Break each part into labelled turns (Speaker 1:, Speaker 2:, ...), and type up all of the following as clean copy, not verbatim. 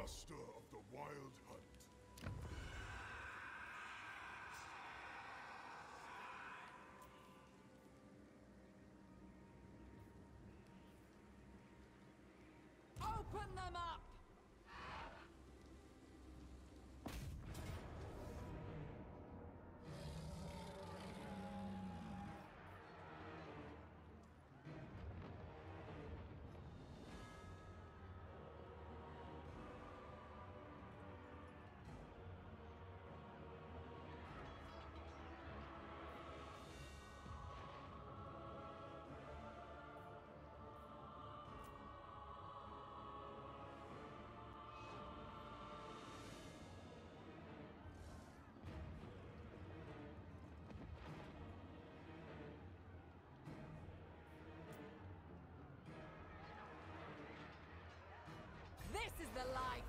Speaker 1: Master of the Wild Hunt.
Speaker 2: Open them up! This is the life!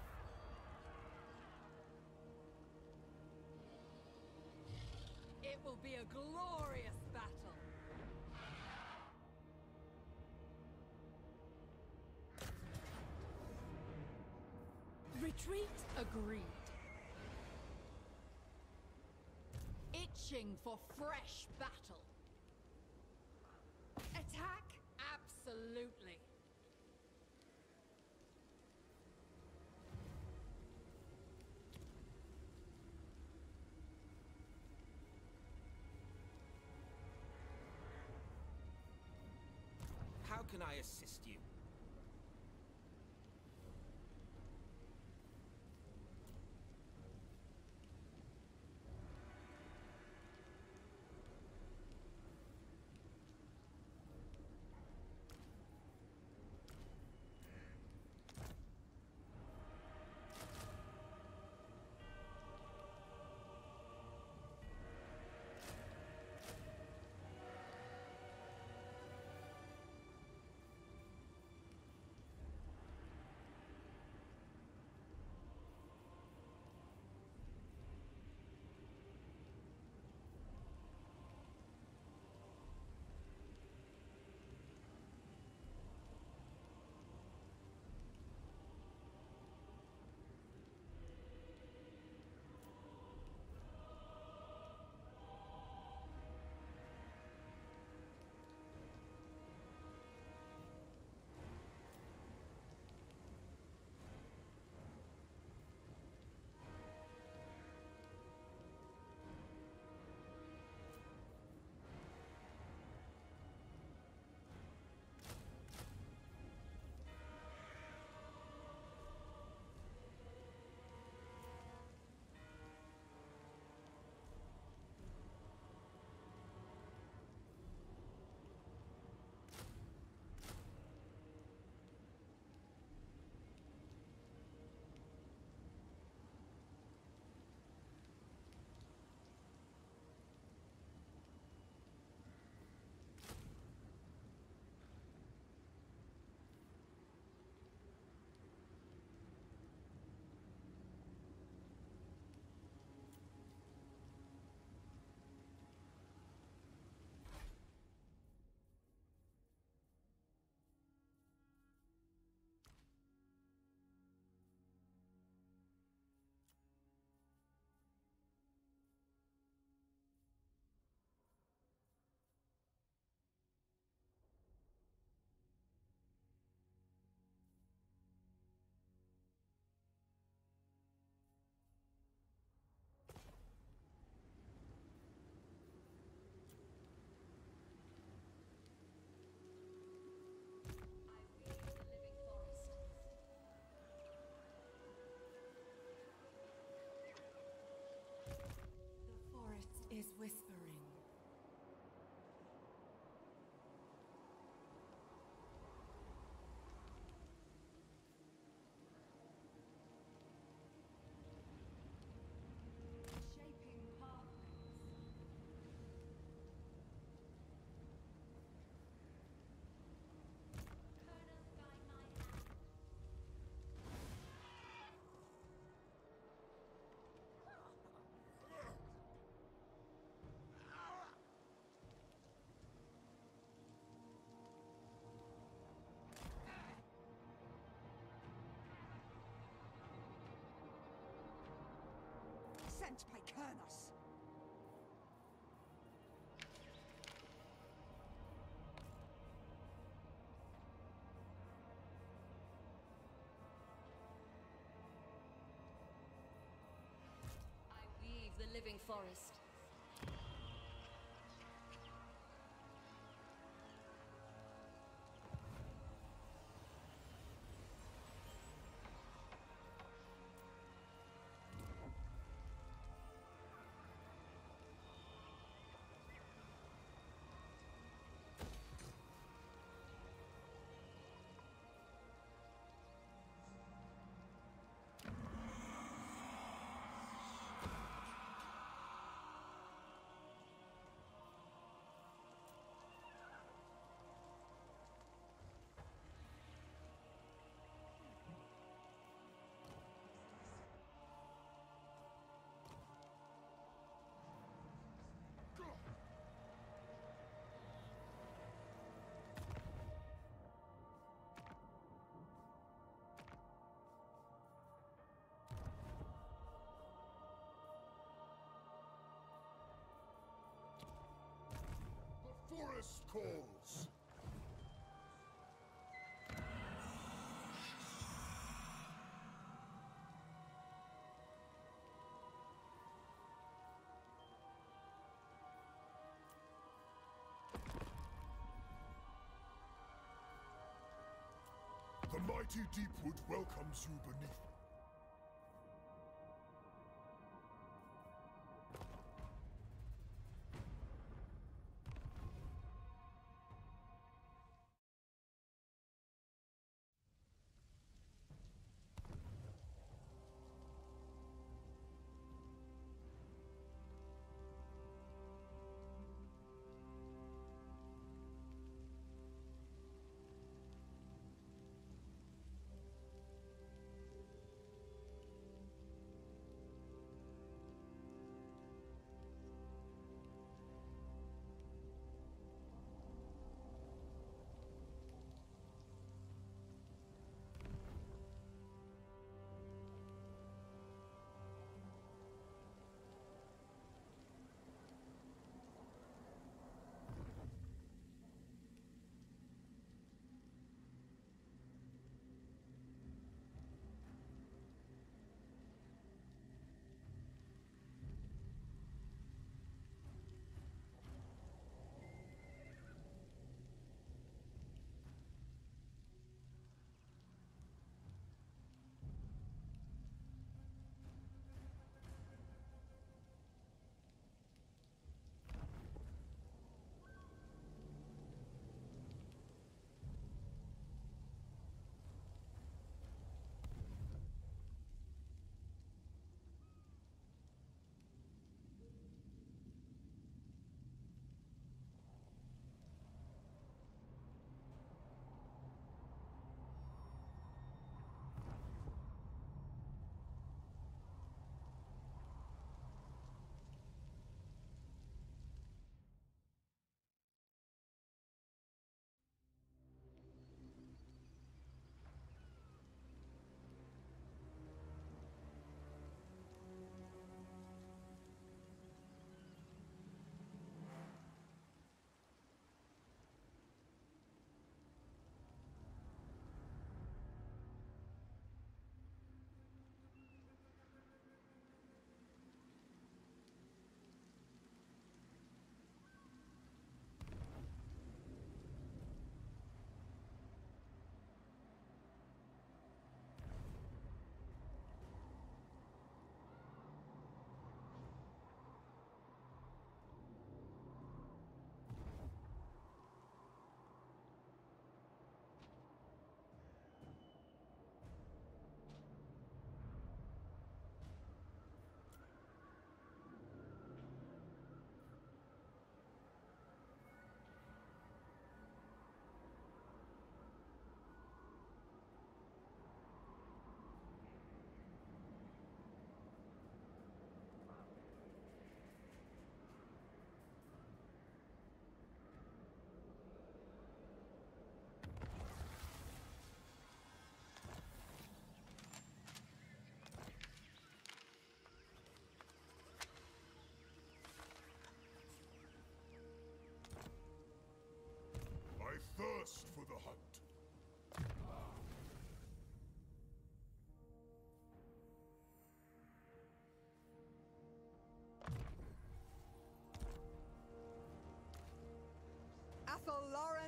Speaker 2: It will be a glorious battle! Retreat agreed. Itching for fresh battle. Attack? Absolutely.
Speaker 3: How can I assist you? sent by Kernos.
Speaker 2: I weave the living forest.
Speaker 1: The forest calls. The mighty Deepwood welcomes you beneath.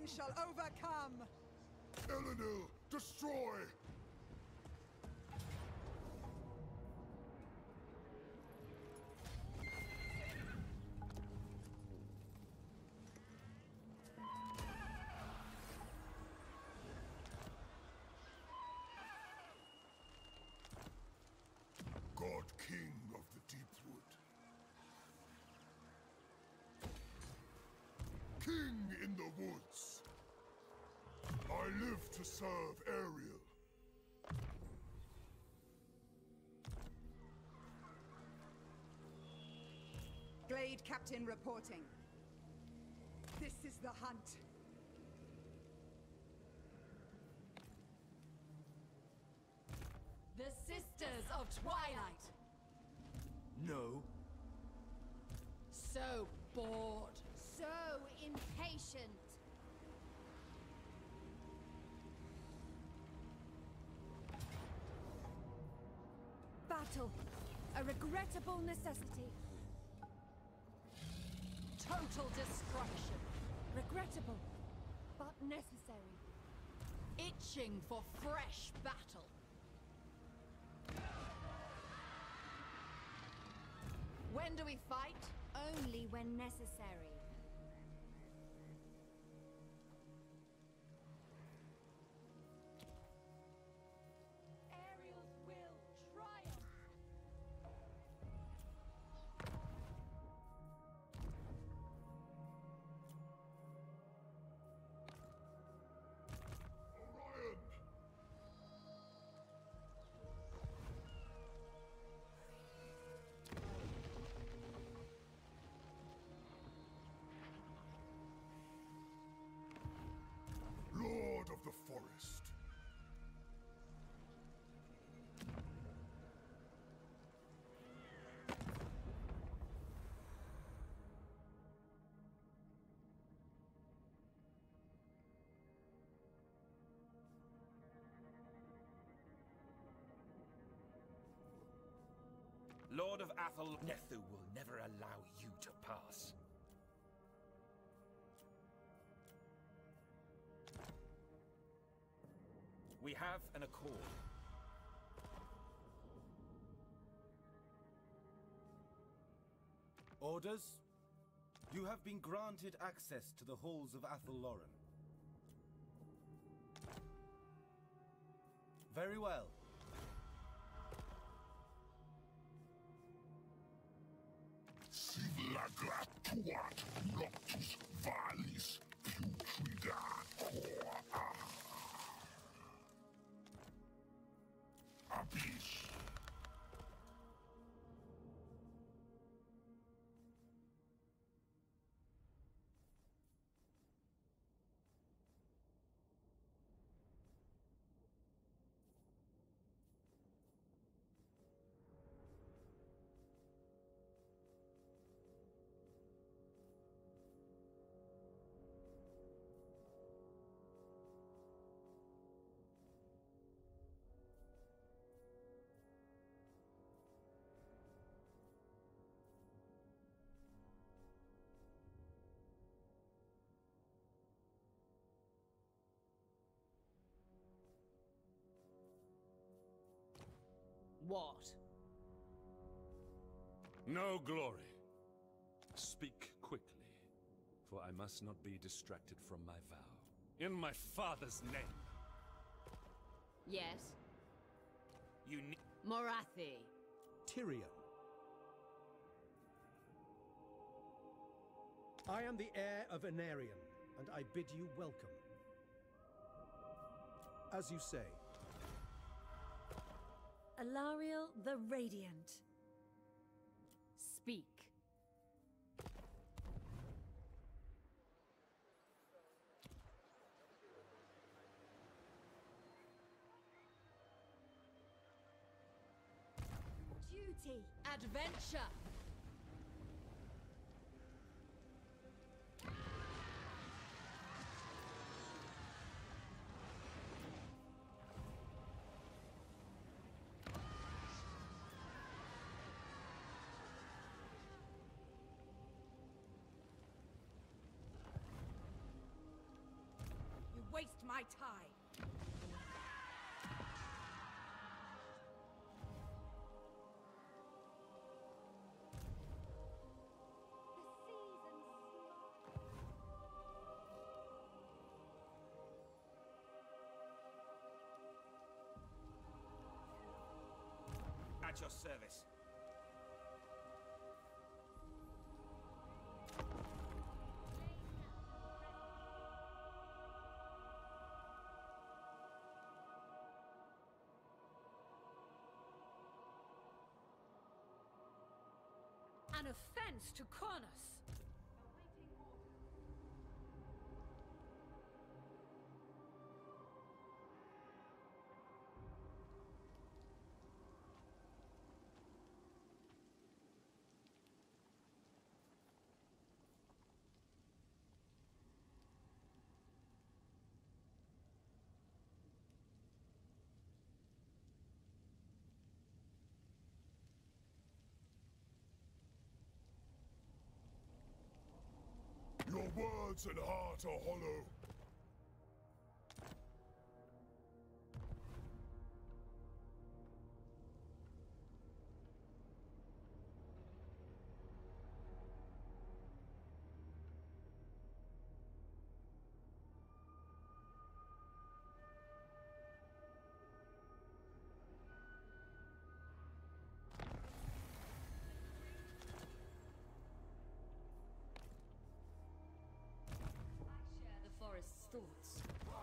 Speaker 3: Orion shall overcome!
Speaker 1: Elenil, destroy! God King of the Deepwood. King in the woods. I live to serve Ariel.
Speaker 3: Glade Captain reporting. This is the hunt.
Speaker 2: The Sisters of Twilight.
Speaker 4: No.
Speaker 2: So bored.
Speaker 5: So impatient. Battle. A regrettable necessity.
Speaker 2: Total destruction.
Speaker 5: Regrettable, but necessary.
Speaker 2: Itching for fresh battle. When do we fight?
Speaker 5: Only when necessary.
Speaker 2: Ariel's will triumph.
Speaker 1: Orion! Lord of the Forest.
Speaker 4: Lord of Athel, Nethu will never allow you to pass. We have an accord.
Speaker 6: Orders? You have been granted access to the halls of Athelloren. Very well.
Speaker 1: Sivlagra tuat noctus valis putrida cor abyss.
Speaker 2: What?
Speaker 7: No glory. Speak quickly, for I must not be distracted from my vow. In my father's name.
Speaker 2: Yes.
Speaker 4: You need...
Speaker 2: Morathi.
Speaker 8: Tyrion. I am the heir of Anarion, and I bid you welcome. As you say.
Speaker 5: Alariel the Radiant.
Speaker 2: Speak.
Speaker 5: Duty.
Speaker 2: Adventure. waste my time.
Speaker 4: At your service.
Speaker 2: An offense to Cronus.
Speaker 1: Your words and heart are hollow.
Speaker 2: Share the forest's thoughts.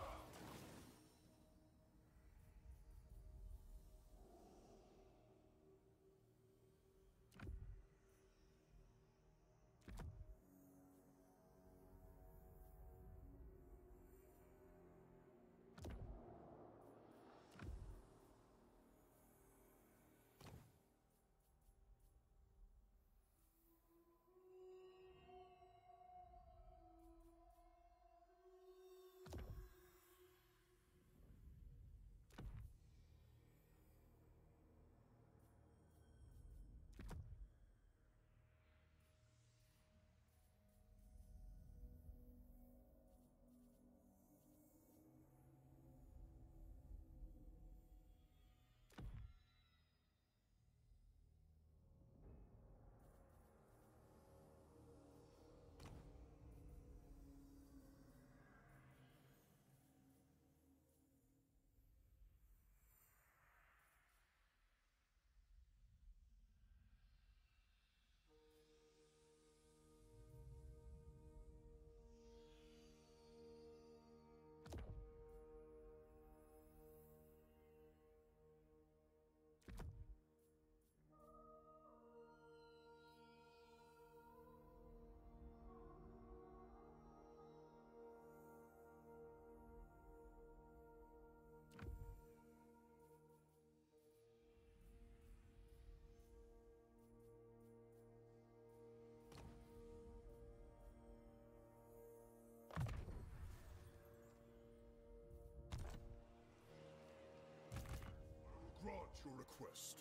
Speaker 1: Grant your request.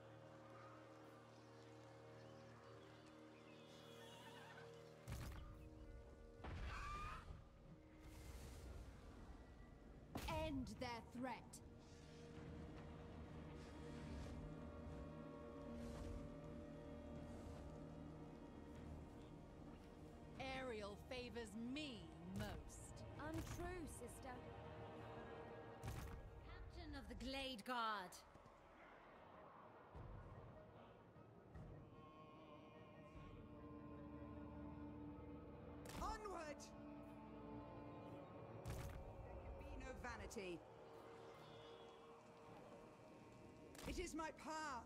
Speaker 5: End their threat.
Speaker 2: Ariel favors me most.
Speaker 5: Untrue, sister. Captain of the Glade Guard.
Speaker 3: Onward! There can be no vanity. It is my path.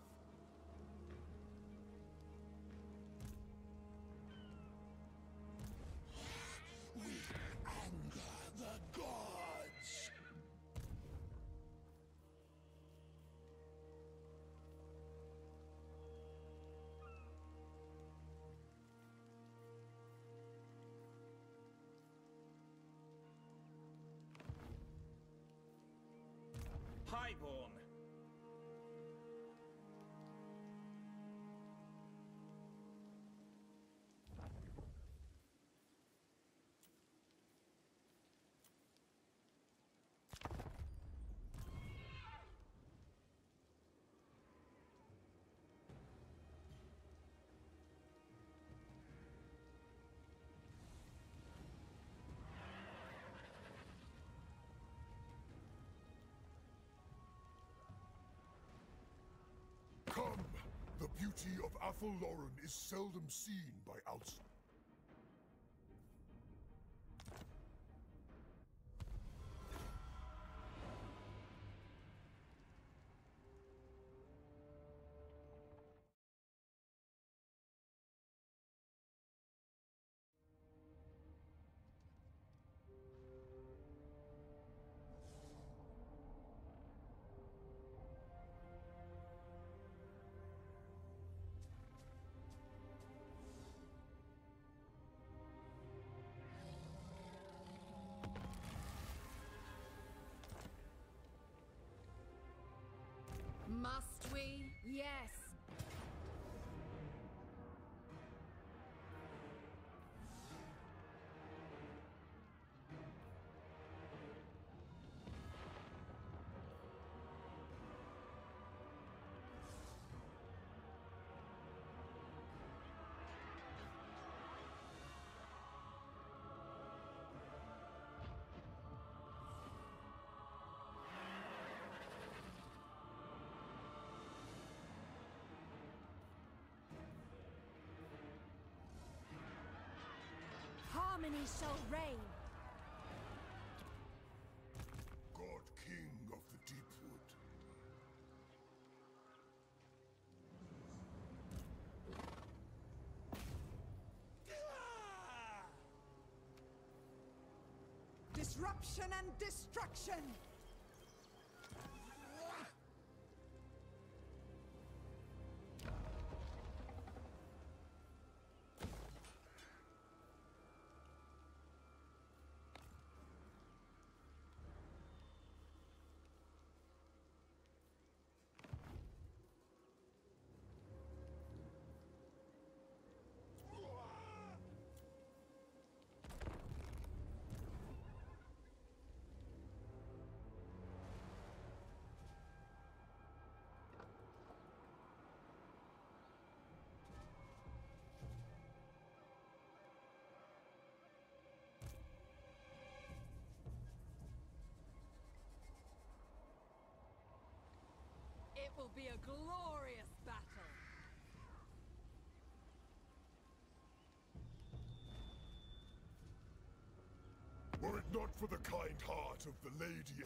Speaker 1: Anger the gods.
Speaker 4: Highborn.
Speaker 1: beauty of HowlingWolf is seldom seen by outsiders.
Speaker 2: Must we?
Speaker 5: Yes. Harmony shall reign.
Speaker 1: God King of the Deepwood.
Speaker 3: Disruption and destruction!
Speaker 2: It will be a glorious battle.
Speaker 1: Were it not for the kind heart of the Lady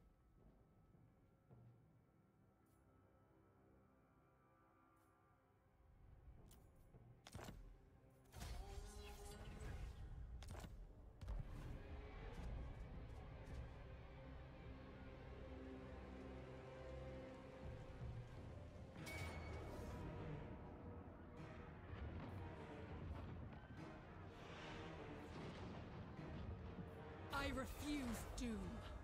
Speaker 2: I refuse doom.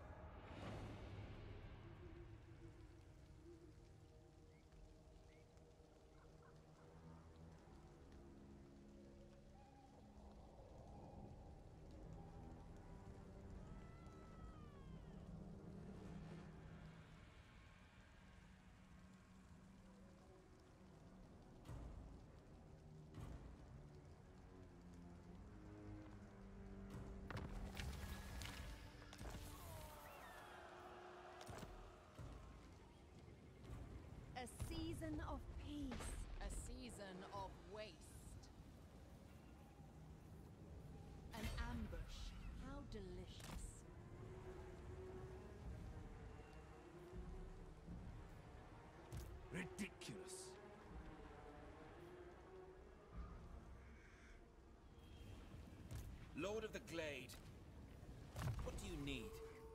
Speaker 5: A season of peace.
Speaker 2: A season of waste.
Speaker 5: An ambush. How delicious.
Speaker 6: Ridiculous.
Speaker 4: Lord of the Glade. What do you need?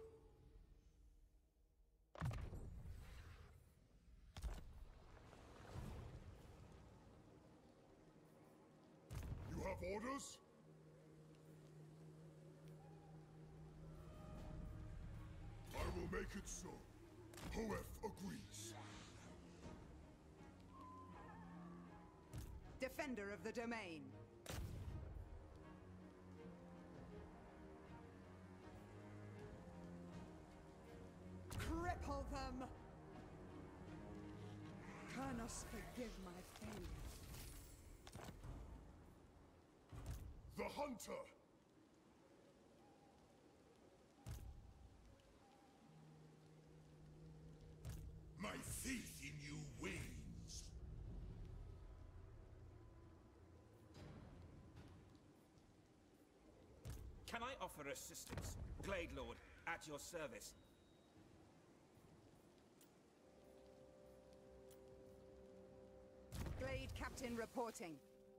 Speaker 1: You have orders? I will make it so. Hoef agrees.
Speaker 3: Defender of the domain. Cripple them! Kurnos, forgive my failure.
Speaker 1: The Hunter! My faith in you wanes.
Speaker 4: offer assistance. Glade Lord, at your service.
Speaker 3: Glade Captain reporting.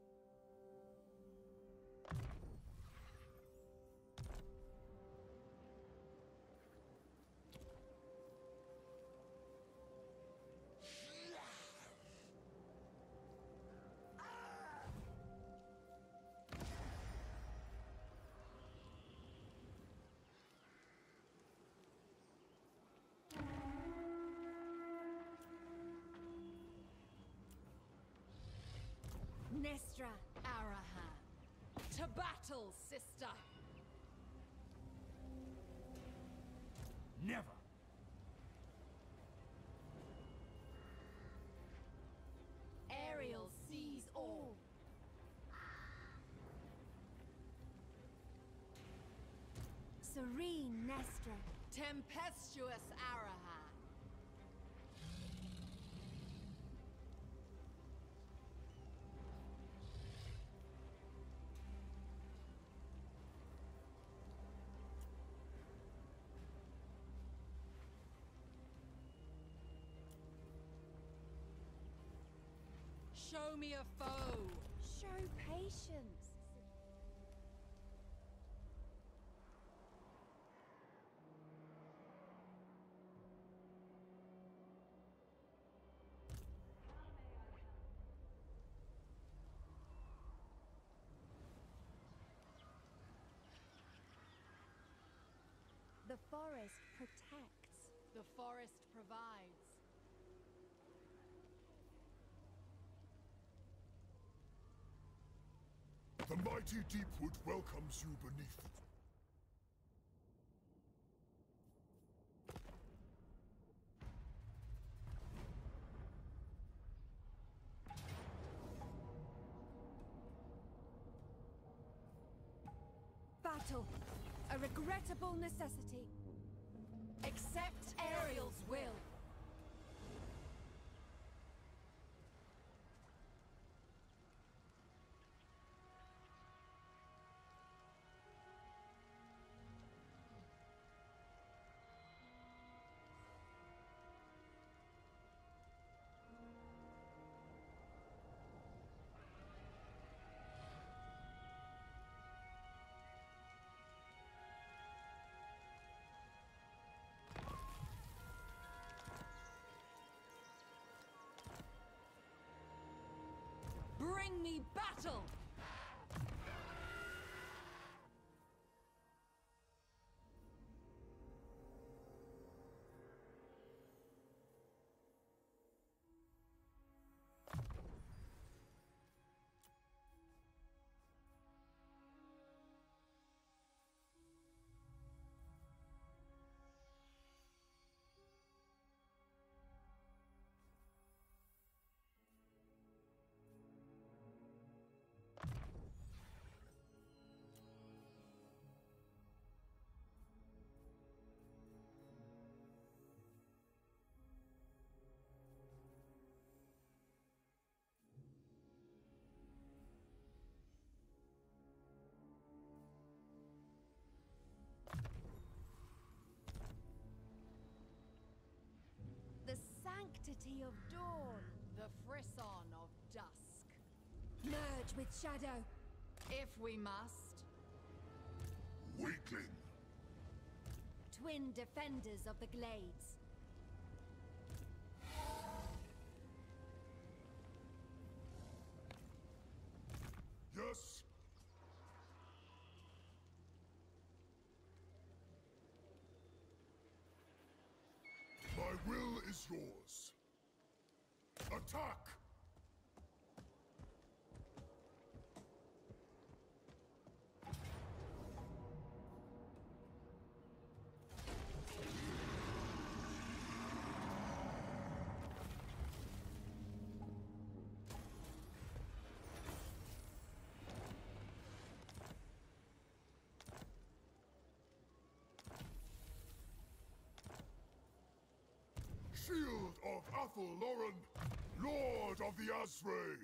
Speaker 2: Nestra Arahan. To battle, sister!
Speaker 4: Never!
Speaker 2: Ariel sees all.
Speaker 5: Serene Nestra.
Speaker 2: Tempestuous Arahan. Show me a foe.
Speaker 5: Show patience. The forest protects.
Speaker 2: The forest provides.
Speaker 1: The mighty Deepwood welcomes you beneath it.
Speaker 5: Battle. A regrettable necessity.
Speaker 2: Accept Ariel's will. Bring me battle!
Speaker 5: The sanctity of dawn.
Speaker 2: The frisson of dusk.
Speaker 5: Merge with shadow.
Speaker 2: If we must.
Speaker 1: Weakling!
Speaker 5: Twin defenders of the glades.
Speaker 1: Yes! My will is yours. Attack! Shield of Athel-Loren, Lord of the Azray!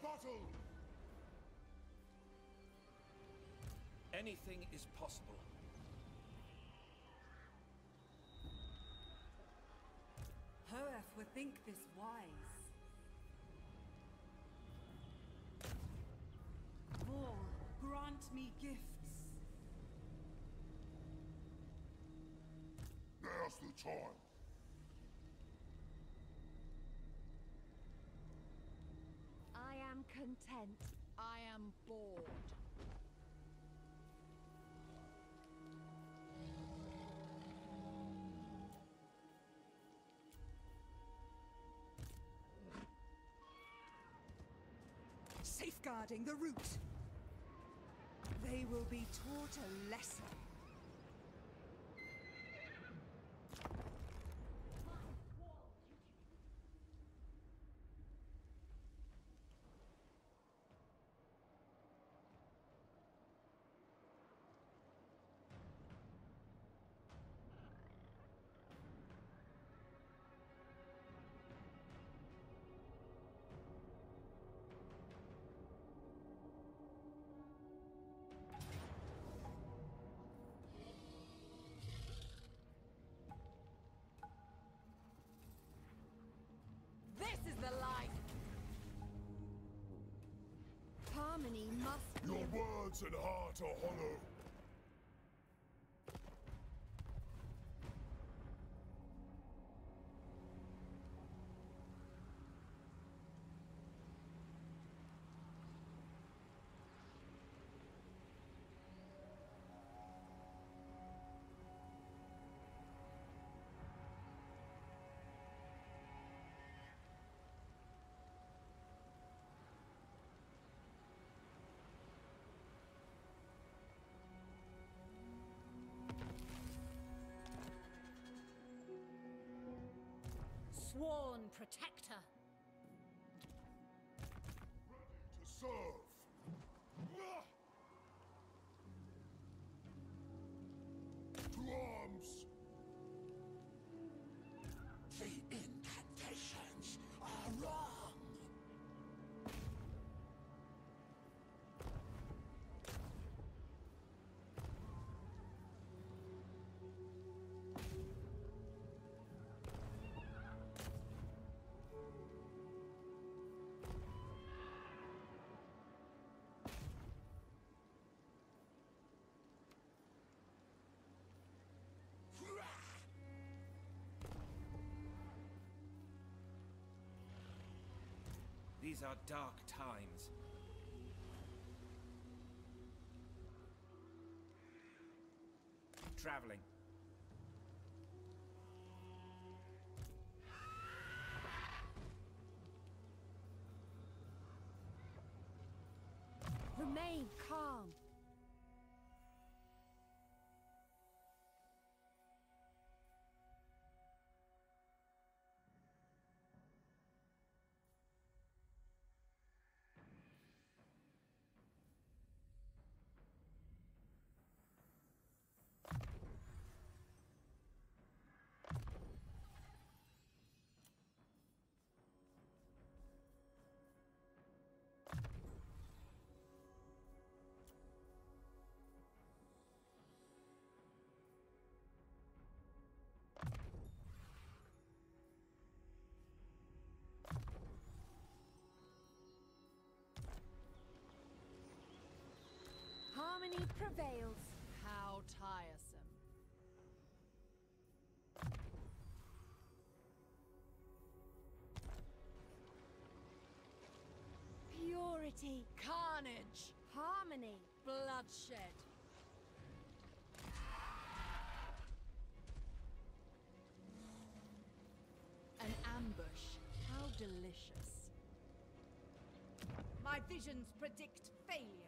Speaker 1: battle!
Speaker 4: Anything is possible.
Speaker 3: Hoeth would think this wise. Vor, grant me gifts.
Speaker 1: Now's the time.
Speaker 5: I am content.
Speaker 2: I am bored.
Speaker 3: Safeguarding the route. They will be taught a lesson.
Speaker 2: This is the life!
Speaker 5: Harmony must
Speaker 1: Your
Speaker 5: be.
Speaker 1: words and heart are hollow.
Speaker 2: Sworn protector.
Speaker 1: Ready to serve. To arms. The incantations are wrong.
Speaker 4: These are dark times. Traveling.
Speaker 5: Remain calm. Harmony prevails.
Speaker 2: How tiresome.
Speaker 5: Purity.
Speaker 2: Carnage.
Speaker 5: Harmony.
Speaker 2: Bloodshed. An ambush. How delicious. My visions predict failure.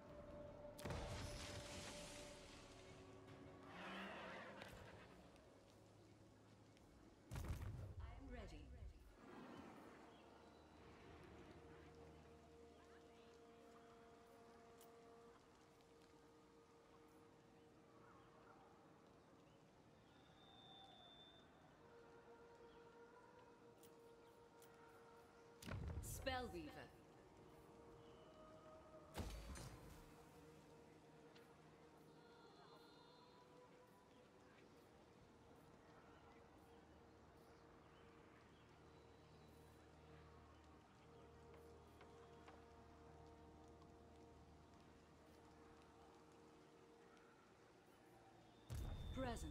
Speaker 2: I'm ready. Spellweaver. present.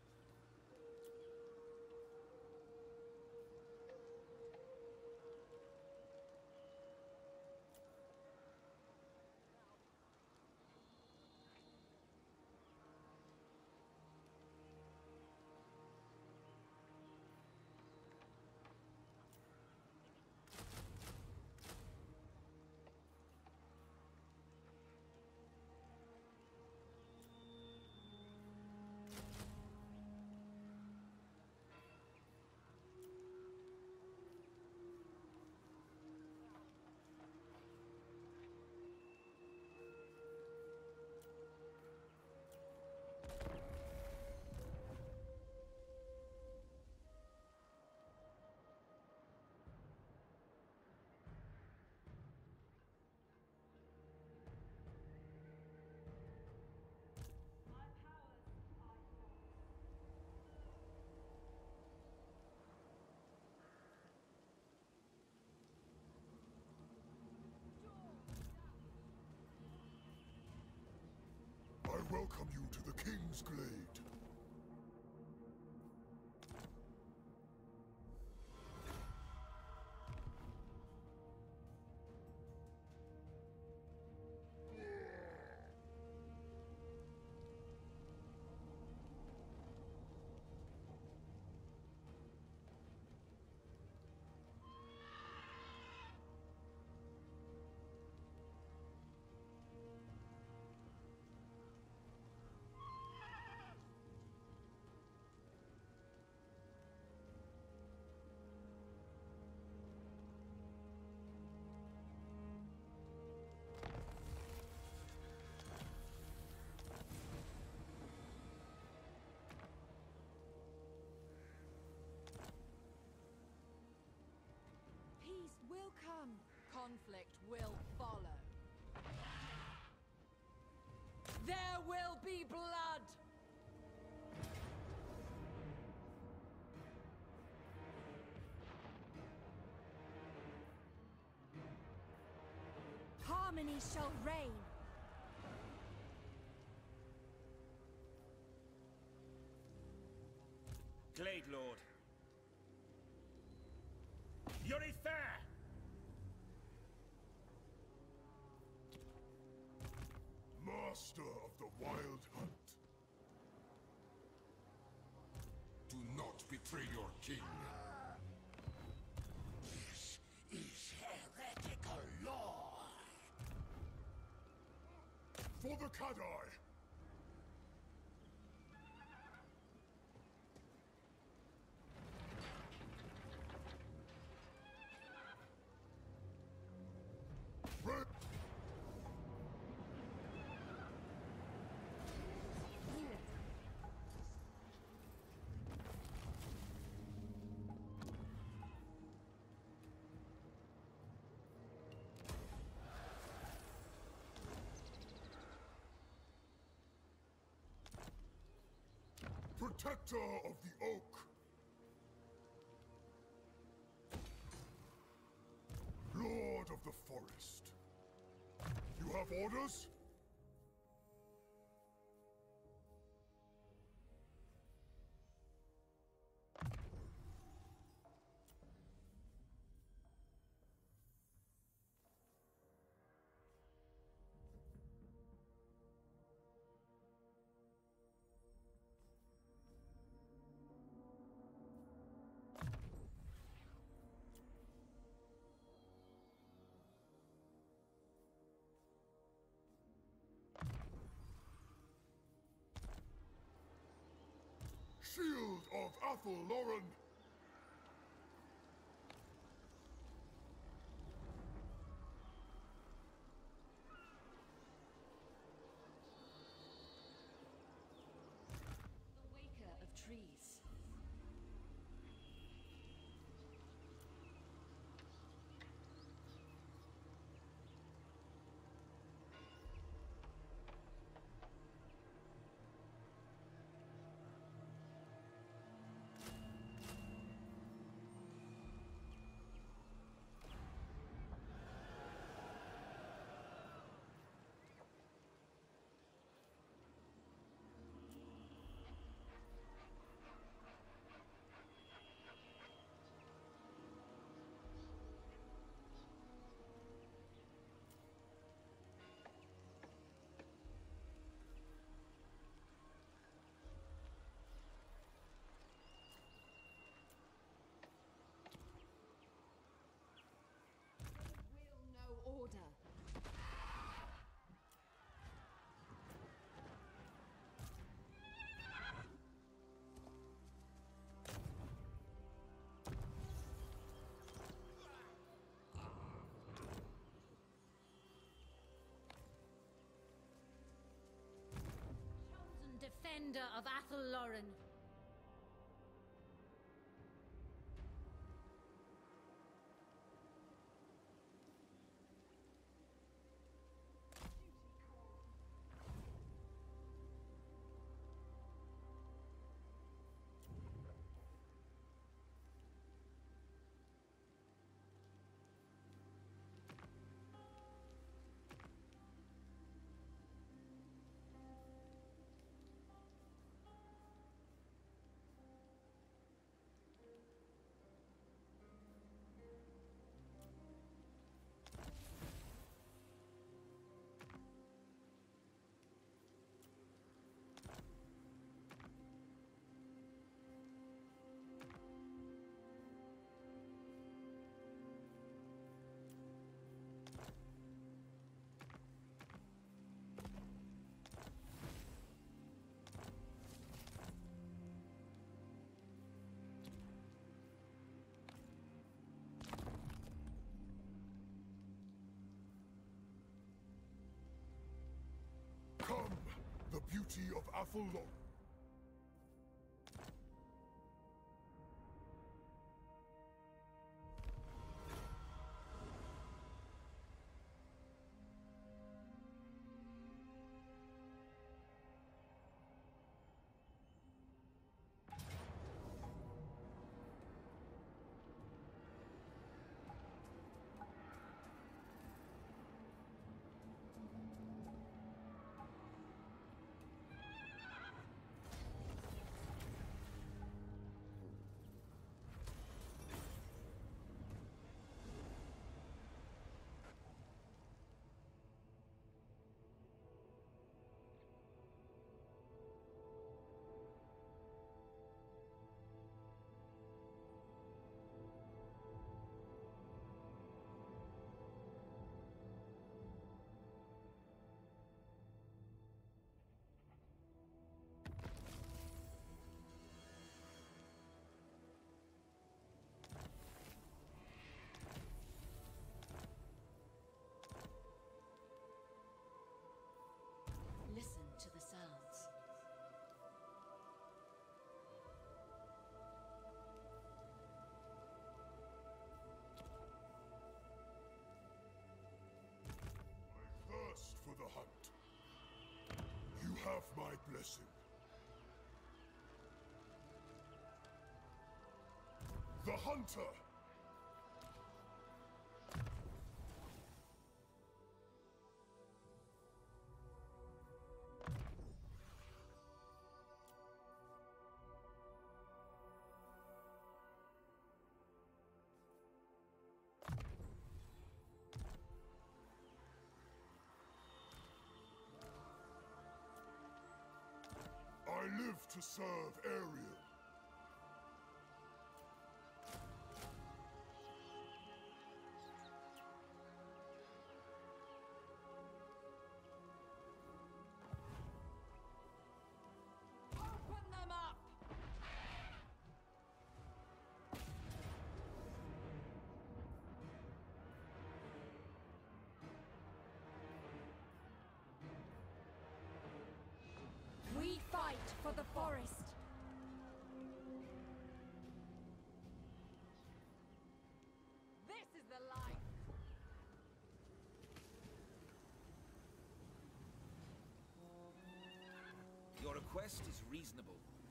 Speaker 1: I welcome you to the King's Glade.
Speaker 2: Peace will come. Conflict will follow. There will be blood!
Speaker 5: Harmony shall reign.
Speaker 4: Glade Lord. Yuri fair!
Speaker 1: Master of the Wild Hunt.
Speaker 9: Do not betray your king. This is heretical law.
Speaker 1: For the Kadai! Protector of the Oak. Lord of the Forest. You have orders? Shield of Athelloran!
Speaker 2: The waker of trees. defender of Athelloren.
Speaker 1: Come, the beauty of Athelloren.
Speaker 2: Listen to the sounds.
Speaker 1: I thirst for the hunt. You have my blessing. The hunter! I live to serve Orion.
Speaker 2: Open them up!
Speaker 5: We fight for the forest.
Speaker 2: This is the life!
Speaker 4: Your request is reasonable.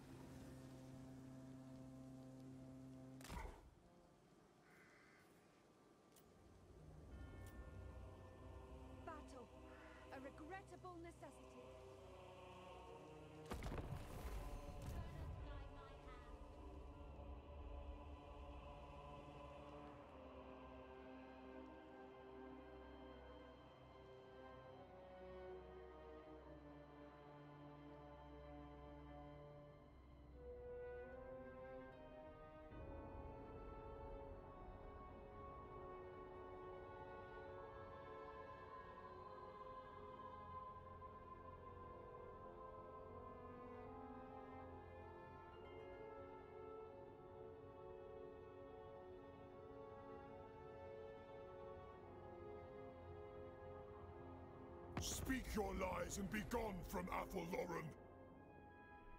Speaker 5: Battle. A regrettable necessity.
Speaker 1: Speak your lies and be gone from Athelloren.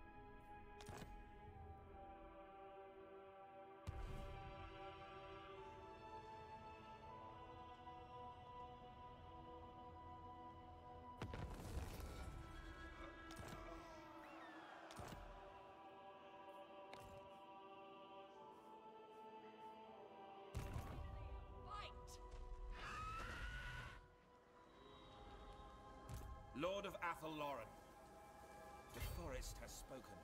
Speaker 4: Lord of Athelloren, the forest has spoken.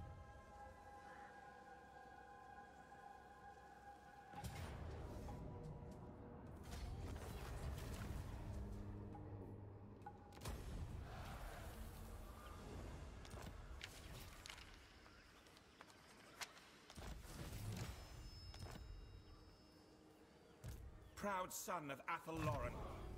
Speaker 4: Proud son of Athelloren.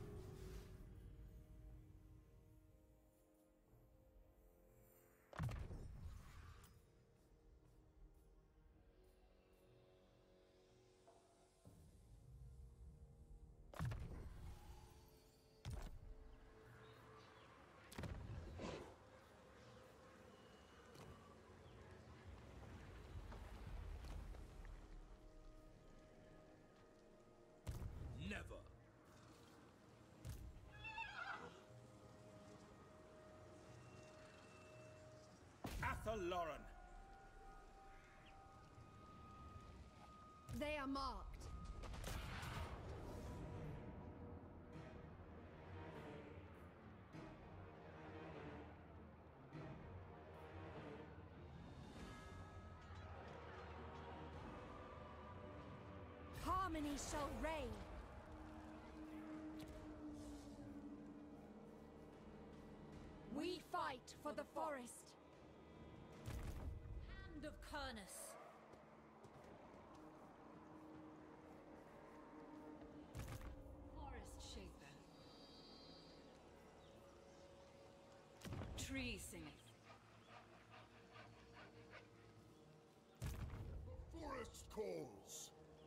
Speaker 7: Never.
Speaker 4: Athelloren.
Speaker 5: They are marked. Harmony shall reign. We fight for the forest.
Speaker 2: Hand of Cernus. Forest shaper. Tree singeth.
Speaker 1: Forest calls.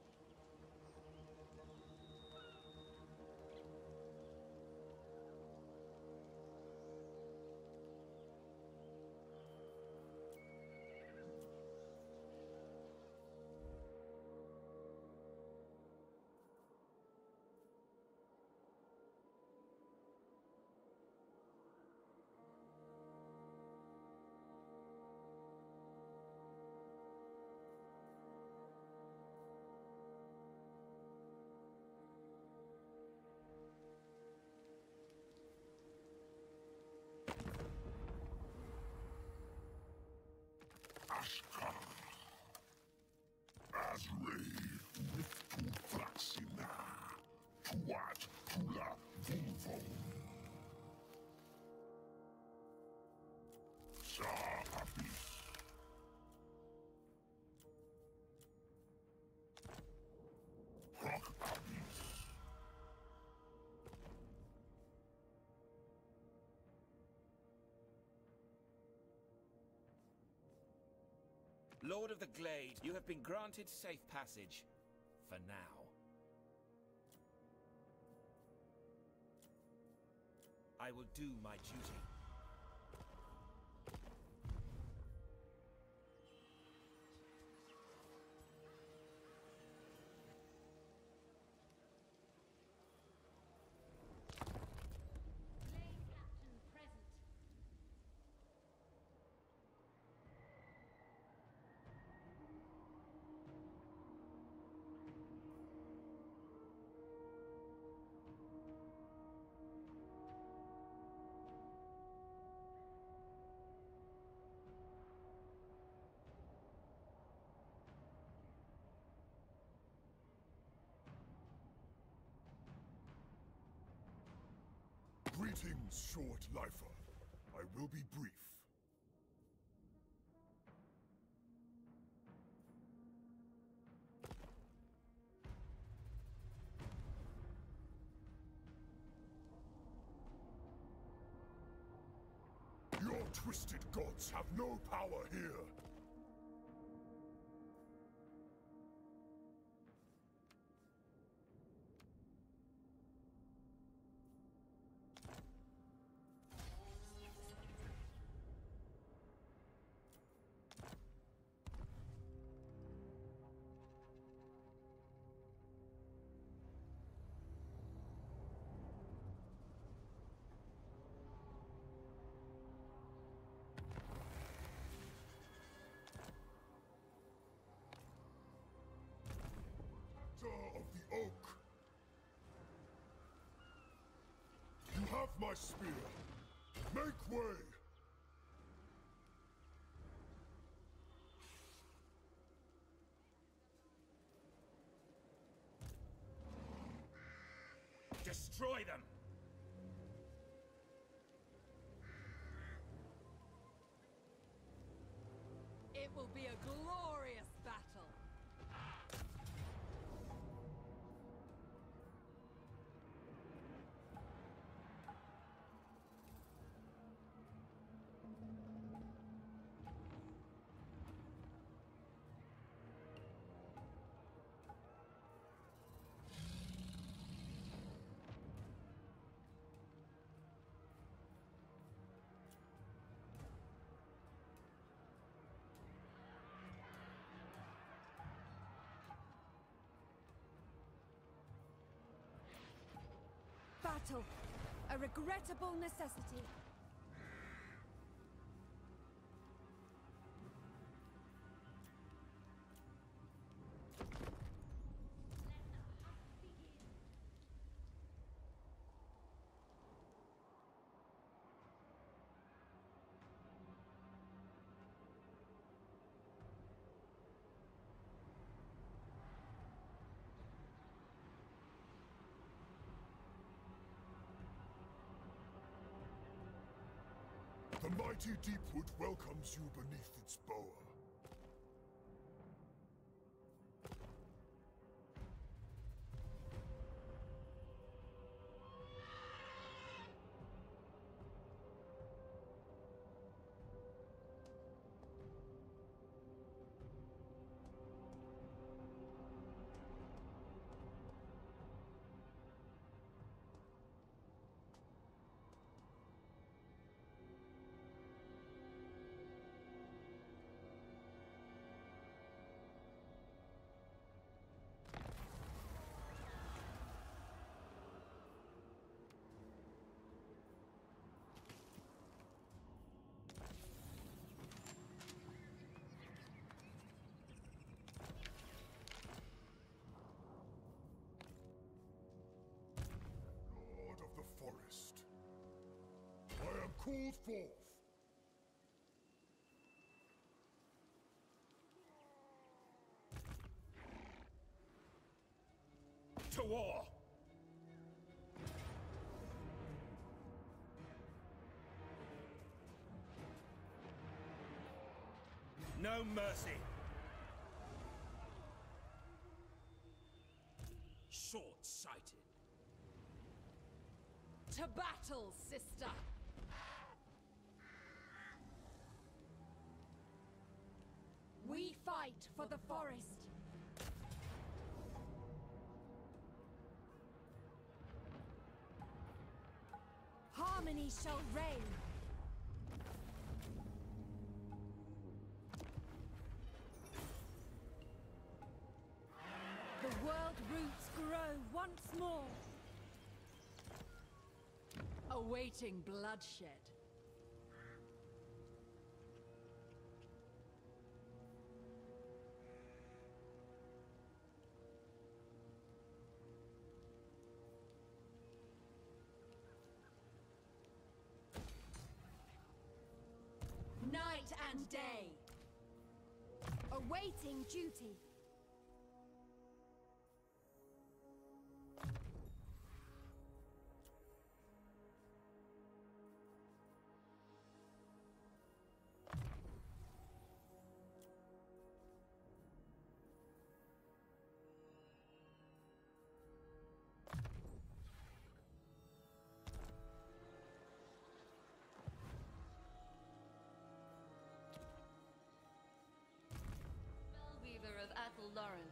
Speaker 9: Ashkar. Azrael, Riftu Flaxina. Tuat Tula Vulvo. Sa Abis. Rock Abis.
Speaker 4: Lord of the Glade, you have been granted safe passage. For now. I will do my duty.
Speaker 5: Glade captain present.
Speaker 1: Greetings, short lifer. I will be brief. Your twisted gods have no power here. Of the oak. You have my spear. Make way!
Speaker 4: Destroy them!
Speaker 2: It will be a glorious battle.
Speaker 5: Battle, a regrettable necessity.
Speaker 1: The mighty Deepwood welcomes you beneath its bower. Lord of the Forest, I am called forth.
Speaker 4: To war! No mercy! Short-sighted.
Speaker 2: To battle, sister!
Speaker 5: We fight for the forest. Harmony shall reign. The world roots grow once more.
Speaker 2: Awaiting bloodshed. Night and day.
Speaker 5: Awaiting duty.
Speaker 2: Spellweaver of Lauren.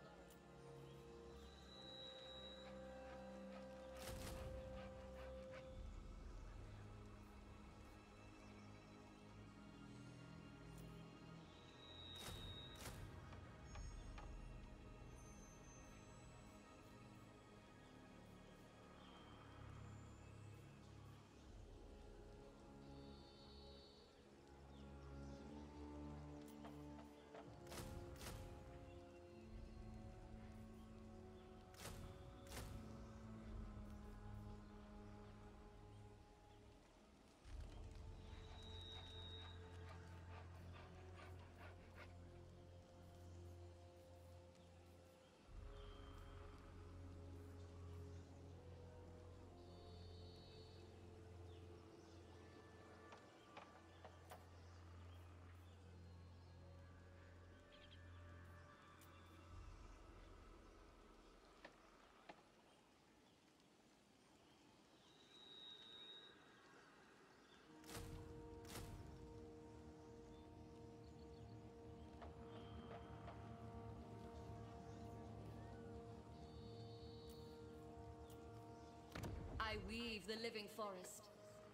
Speaker 5: I weave the living forest.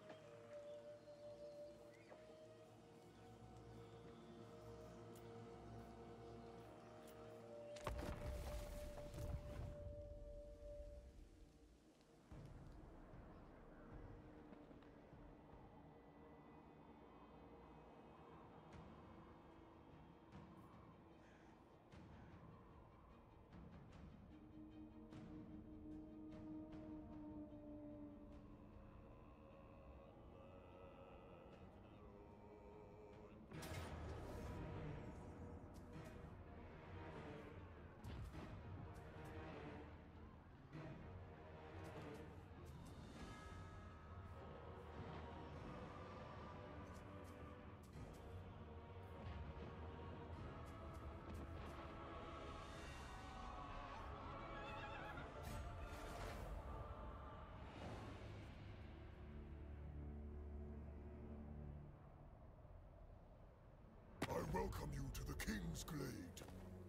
Speaker 1: I welcome you to the King's Glade.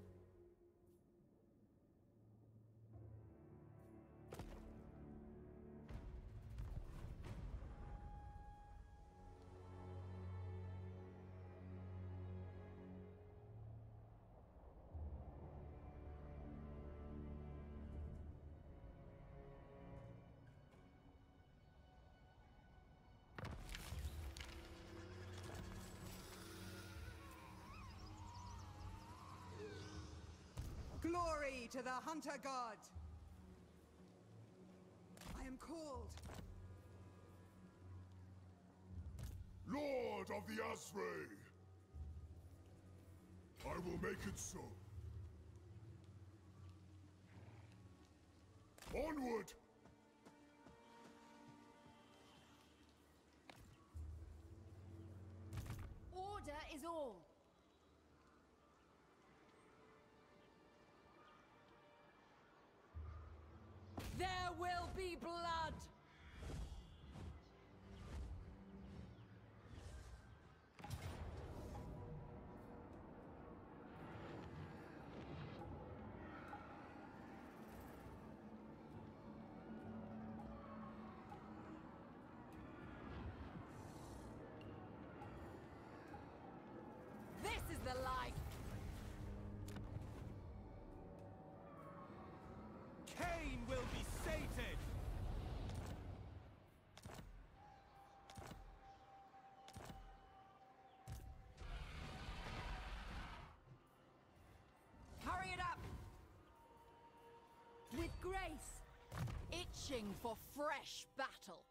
Speaker 3: Glory to the Hunter God! I am called.
Speaker 1: Lord of the Azray! I will make it so. Onward!
Speaker 5: Order is all.
Speaker 2: There will be blood! This is the life!
Speaker 6: Cain will be sated!
Speaker 2: Hurry it up! With grace, itching for fresh battle.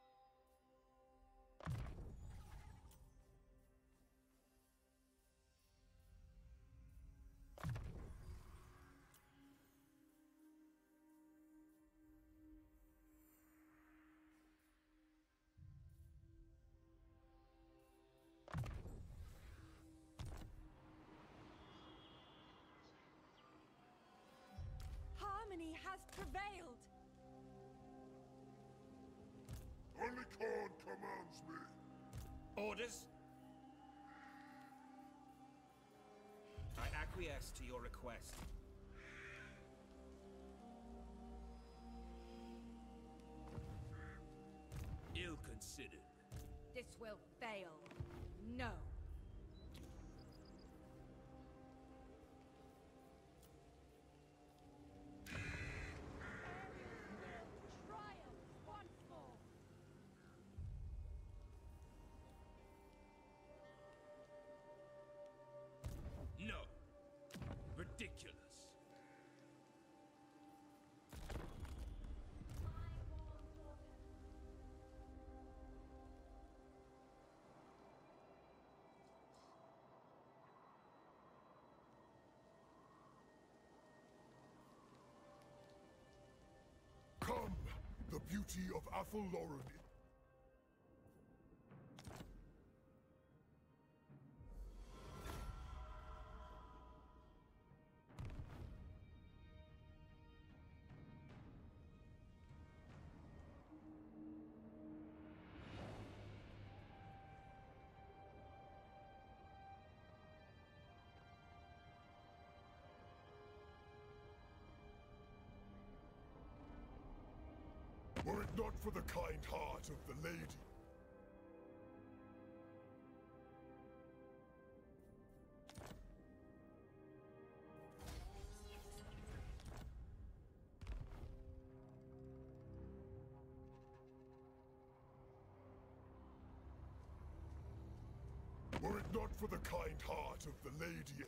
Speaker 3: Harmony has prevailed.
Speaker 1: Only Khan commands me.
Speaker 4: Orders? I acquiesce to your request.
Speaker 7: Ill-considered.
Speaker 2: This will fail. No. Triumph once more.
Speaker 7: No. Ridiculous.
Speaker 1: Come, the beauty of Athelloren. Were it not for the kind heart of the lady. Were it not for the kind heart of the lady...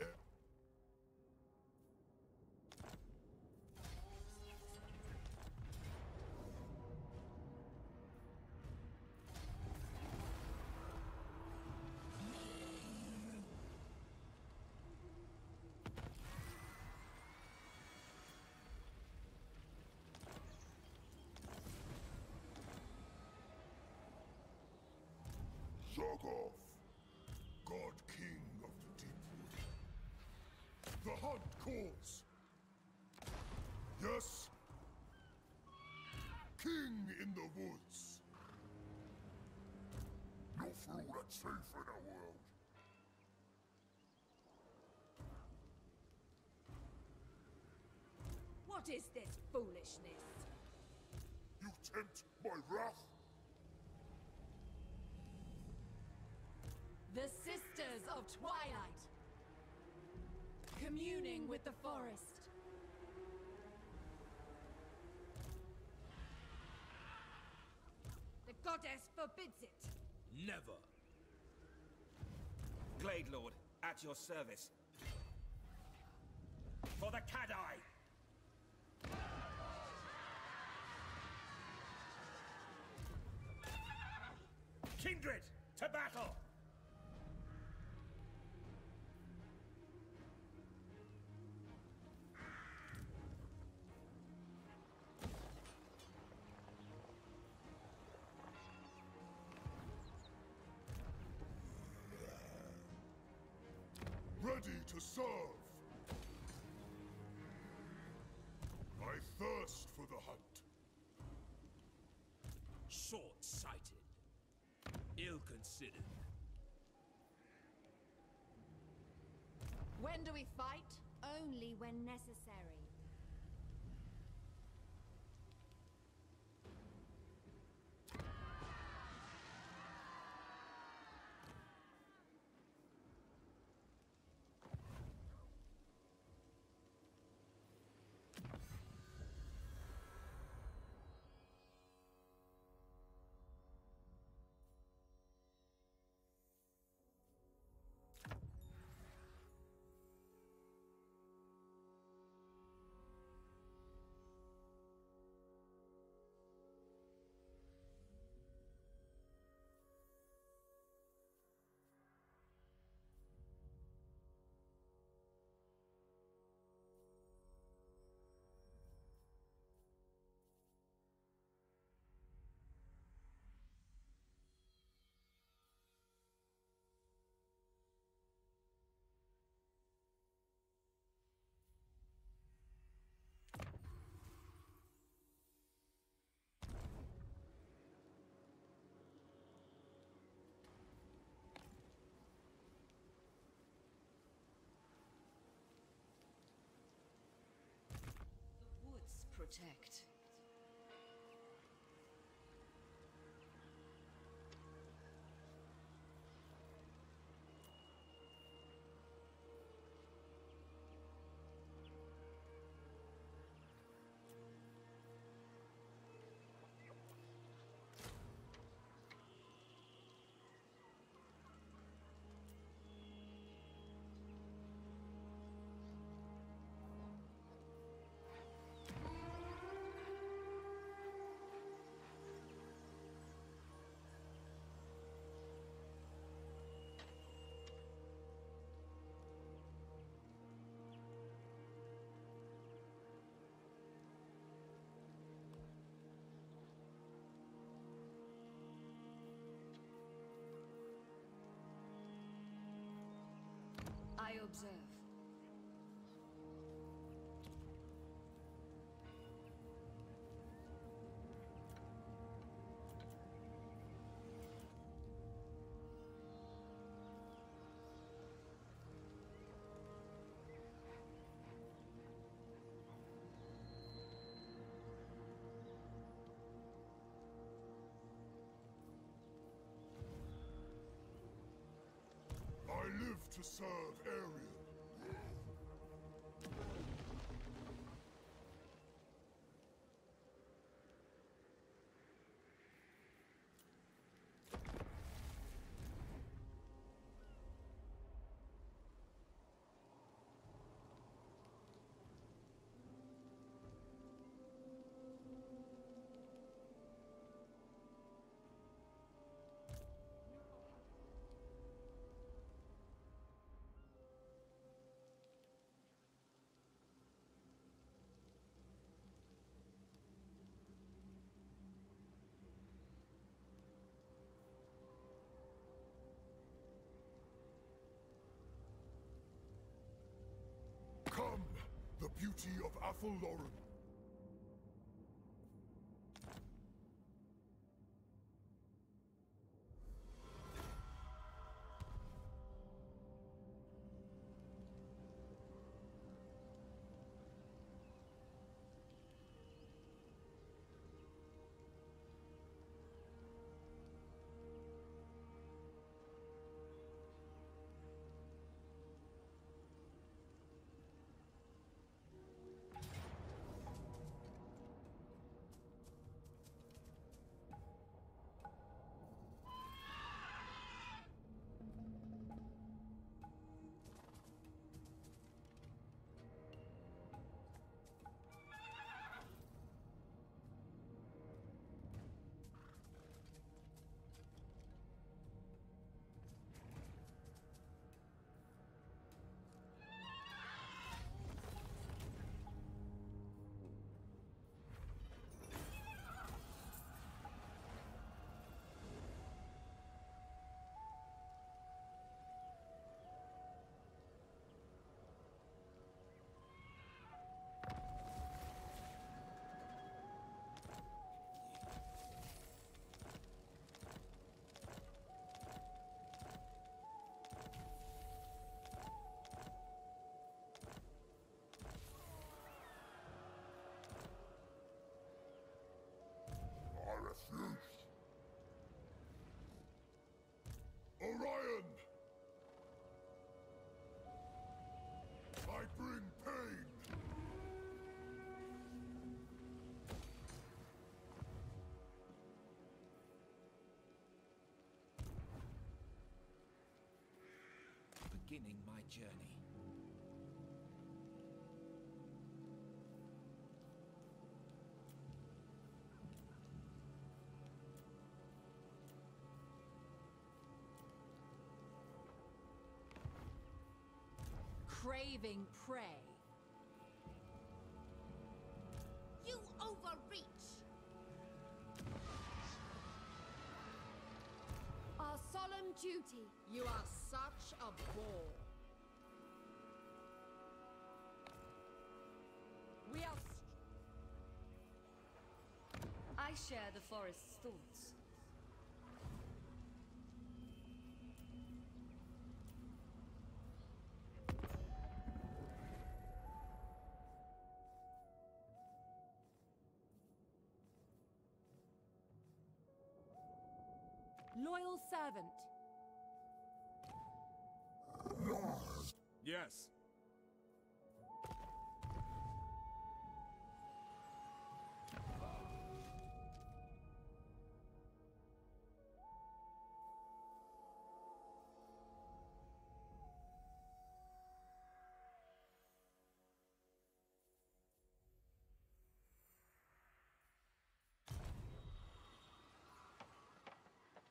Speaker 1: Zarkov, God King of the Deepwood. The hunt calls. Yes? King in the woods.
Speaker 9: No fool that's safe in our world.
Speaker 2: What is this foolishness?
Speaker 9: You tempt my wrath?
Speaker 2: The Sisters of Twilight, communing with the forest. The goddess forbids it.
Speaker 4: Never. Glade Lord, at your service. For the Cadai! Kindred, to battle!
Speaker 1: Ready to serve. I thirst for the hunt.
Speaker 4: Short-sighted. Ill-considered.
Speaker 2: When do we fight?
Speaker 5: Only when necessary.
Speaker 3: The woods protect. I observe.
Speaker 1: serve Orion. Come, the beauty of HowlingWolf. I refuse. Orion! I bring pain.
Speaker 4: Beginning my journey.
Speaker 2: Craving prey.
Speaker 5: You overreach! Our solemn duty.
Speaker 2: You are such a bore. We are...
Speaker 5: I share the forest's thoughts.
Speaker 2: Loyal servant.
Speaker 7: Yes.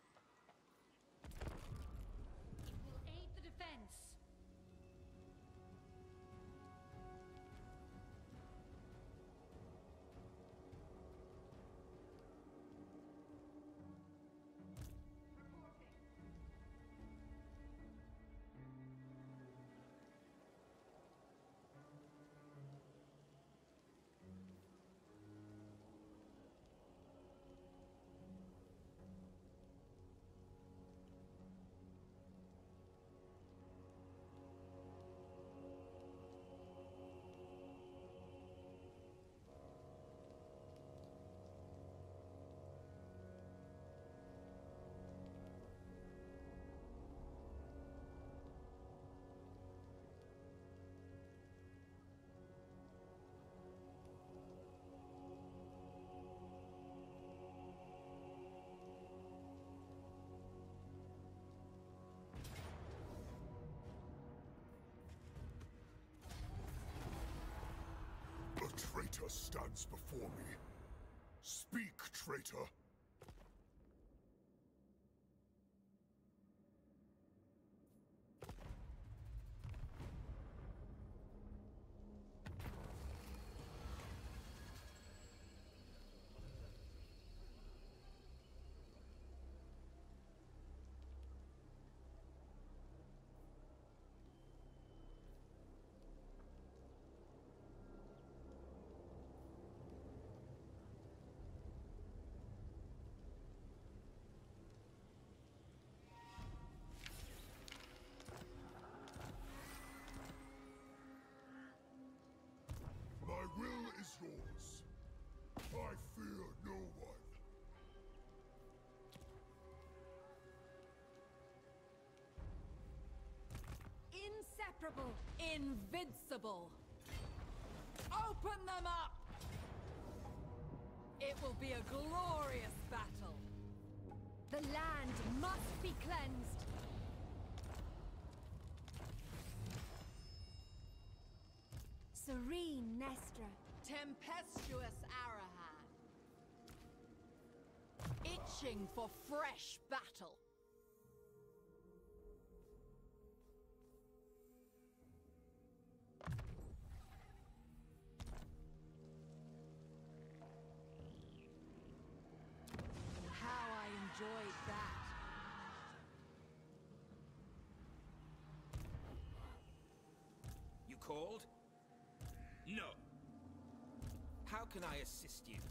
Speaker 5: Will aid the defense.
Speaker 1: traitor stands before me. Speak, traitor. My will is yours. I fear no one.
Speaker 2: Inseparable, invincible. Open them up! It will be a glorious battle.
Speaker 5: The land must be cleansed. Serene Nestra.
Speaker 2: Tempestuous Arahan. Itching for fresh battle. How I enjoyed that.
Speaker 4: You called? No. How can I assist you?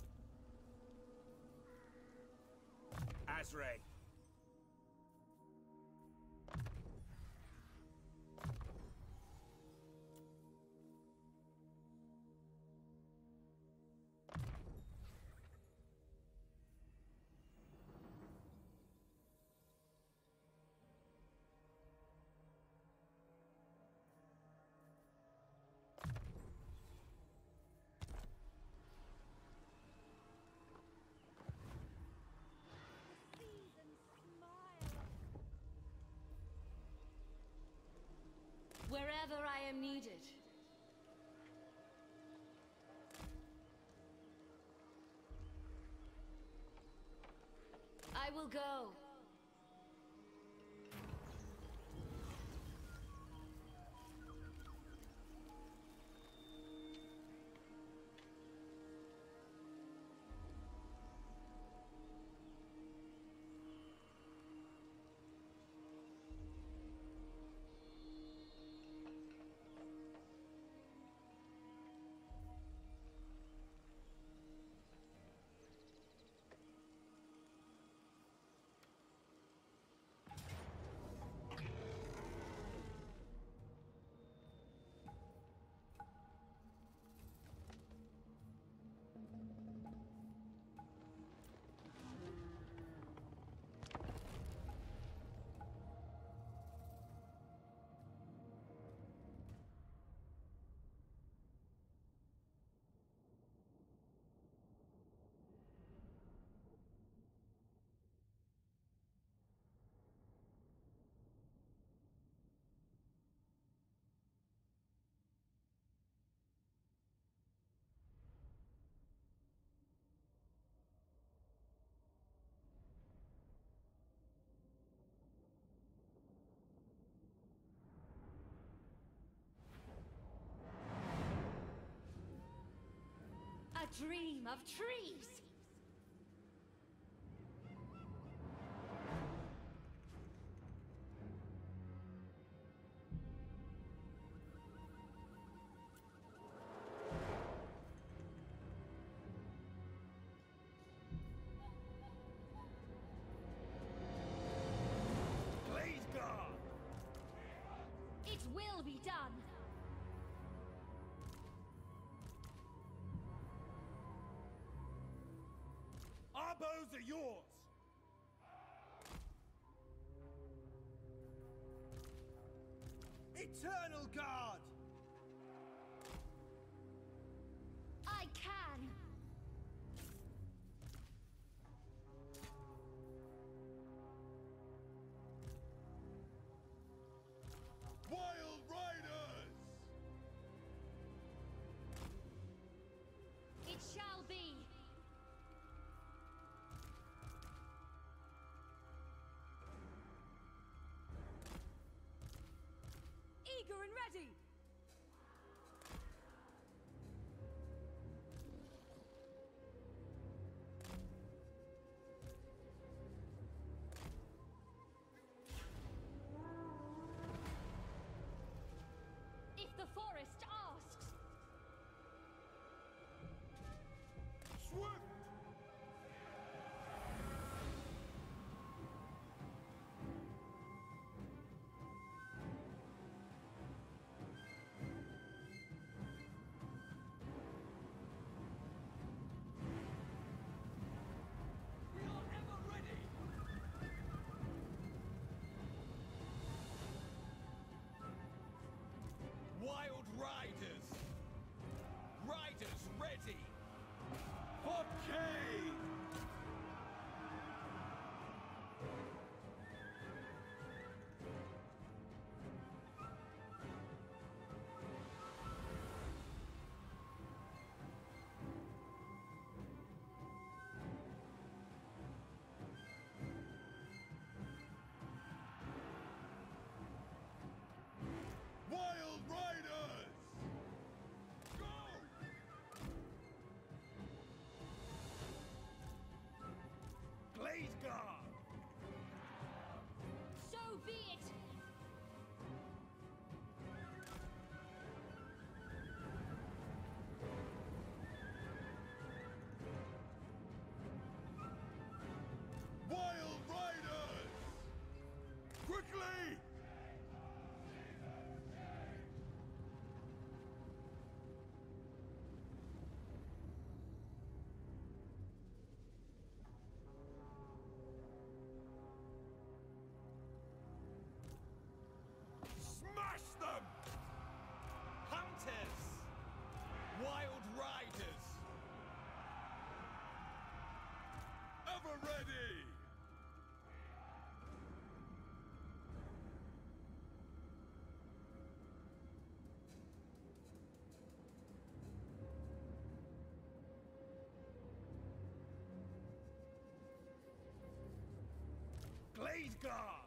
Speaker 4: Azray.
Speaker 5: Wherever I am needed. I will go. A dream of trees! It will be done!
Speaker 6: Our bows are yours! Eternal Guard!
Speaker 5: I can!
Speaker 9: Wild Riders!
Speaker 2: Eager and ready!
Speaker 5: If the forest asks,
Speaker 1: Swift!
Speaker 4: We are ever ready! Wild Riders! Riders ready! For Cade!
Speaker 1: Wild Riders! Go!
Speaker 4: Blade Guard!
Speaker 5: so be it!
Speaker 1: Wild Riders! Quickly!
Speaker 4: Smash them! Hunters! Wild Riders!
Speaker 1: Ever ready!
Speaker 4: Blade Guard!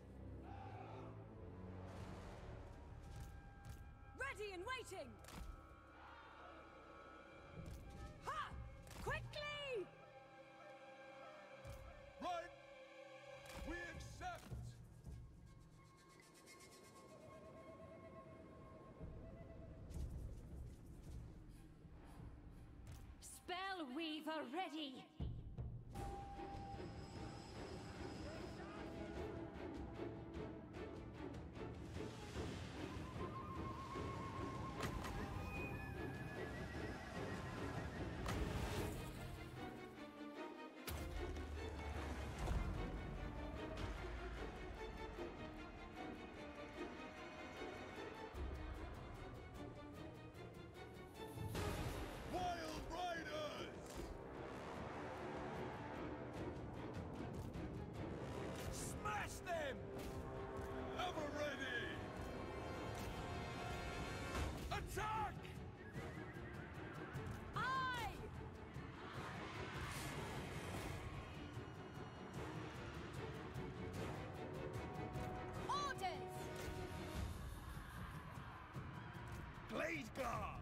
Speaker 2: Ready and waiting! Ha! Quickly!
Speaker 1: Right! We accept!
Speaker 5: Spellweaver ready!
Speaker 1: Wild Riders!
Speaker 4: Smash them!
Speaker 1: Ever ready! Attack!
Speaker 2: Aye! Orders!
Speaker 4: Blade Guard!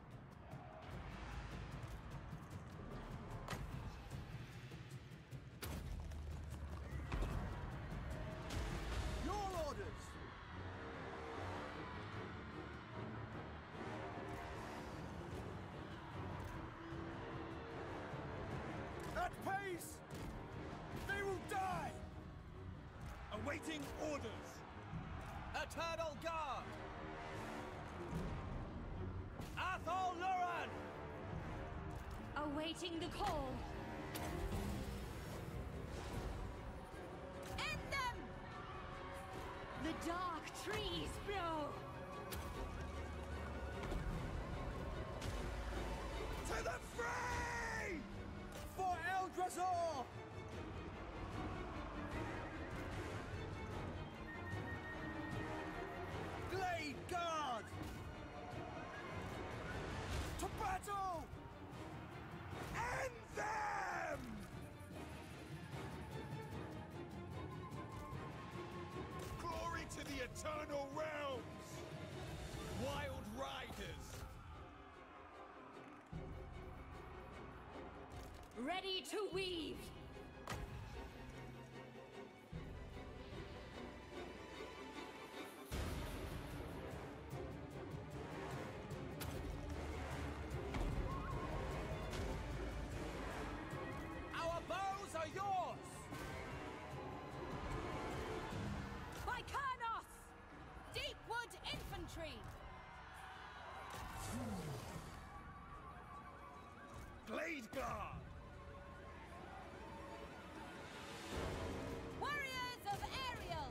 Speaker 6: Your orders! At pace! They will die!
Speaker 4: Awaiting orders!
Speaker 6: Eternal Guard! Athol Luran!
Speaker 5: Awaiting the call!
Speaker 2: End them!
Speaker 5: The dark trees blow!
Speaker 4: To the fray!
Speaker 6: For Eldrasor! Blade Guard! To battle!
Speaker 4: End them!
Speaker 1: Glory to the eternal realms!
Speaker 4: Wild riders!
Speaker 5: Ready to weave!
Speaker 4: Our bows are yours!
Speaker 5: By Karnos! Deepwood Infantry!
Speaker 4: Blade Guard!
Speaker 5: Warriors of Ariel!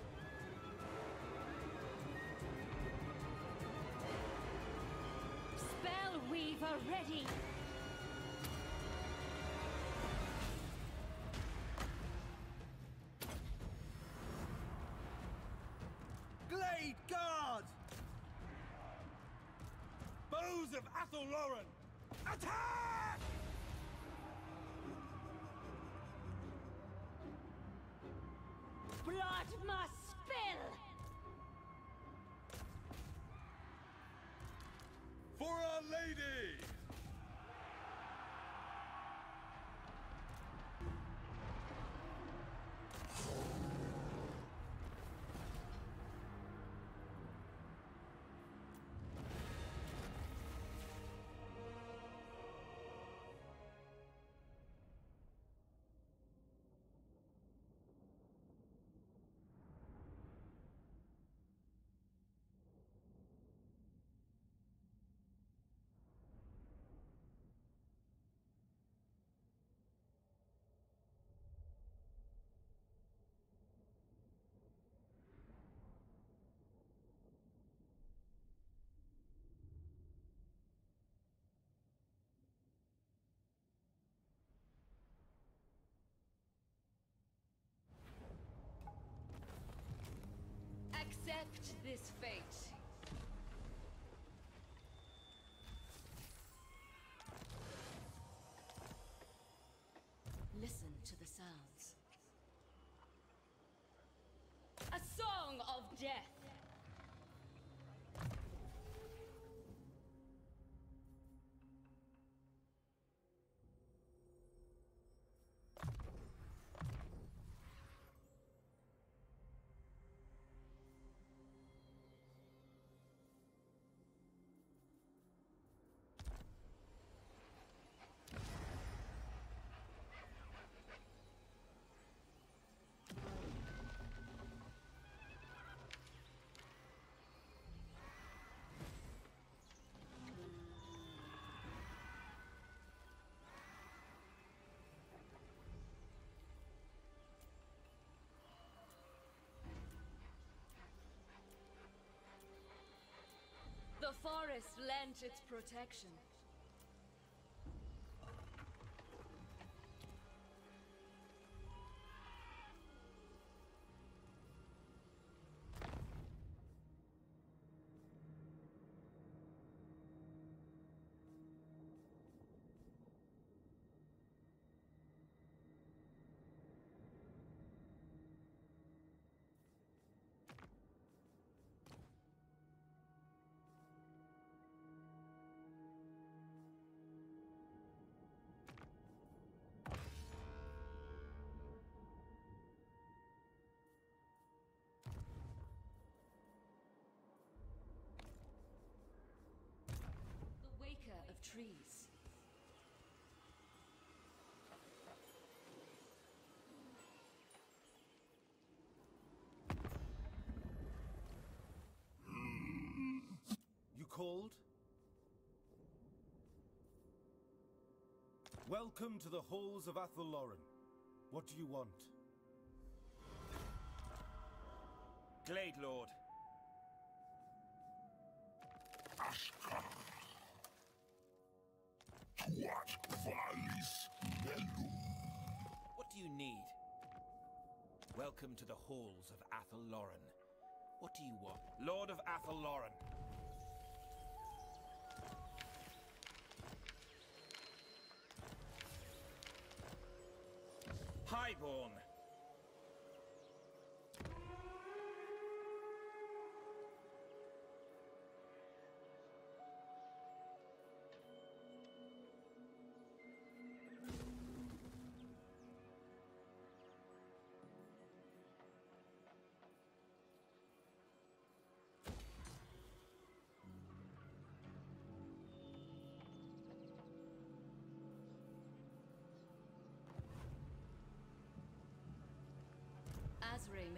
Speaker 5: Spellweaver ready!
Speaker 6: Glade Guard!
Speaker 4: Bows of Athelloren! Attack!
Speaker 5: Blood must spill!
Speaker 4: For Our Lady!
Speaker 5: Accept this fate. Listen to the sounds. A song of death. The forest lent its protection. The waker of trees.
Speaker 6: You called? Welcome to the halls of Athelloren. What do you want?
Speaker 4: Glade Lord.
Speaker 9: Ashkar. Tuat valis melum.
Speaker 4: What do you need? Welcome to the halls of Athelloren. What do you want? Lord of Athelloren. Highborn.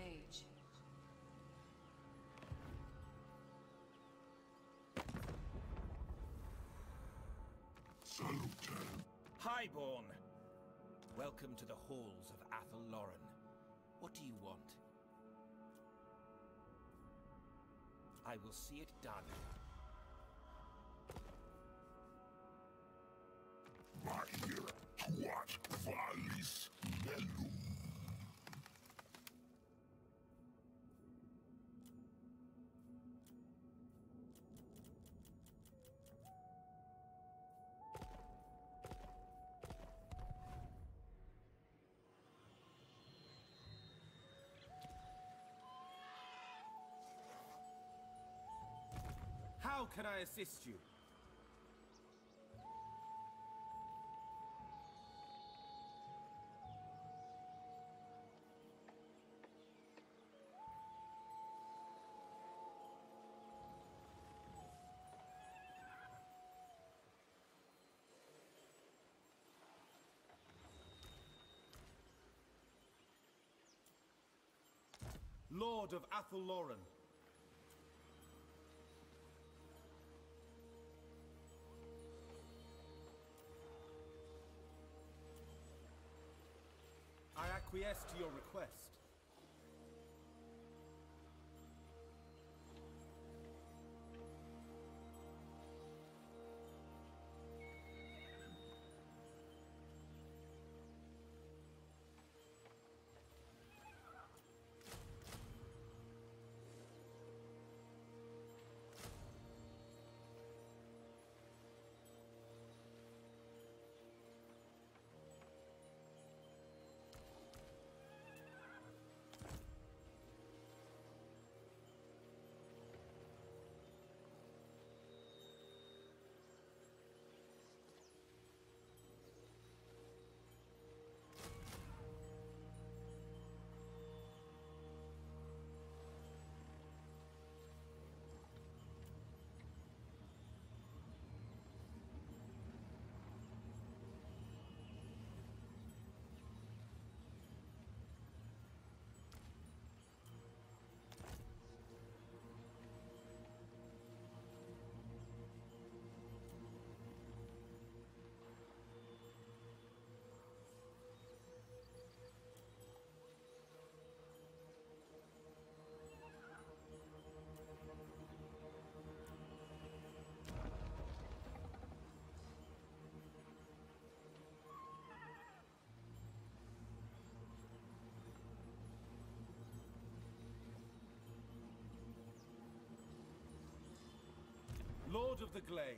Speaker 5: mage.
Speaker 9: Salute.
Speaker 4: Highborn! Welcome to the halls of Athel-Loren. What do you want? I will see it done.
Speaker 9: Mahir tuat valis melum.
Speaker 6: How can I assist you? Lord of Athel-Loren. I acquiesce to your request. Lord of the Glade.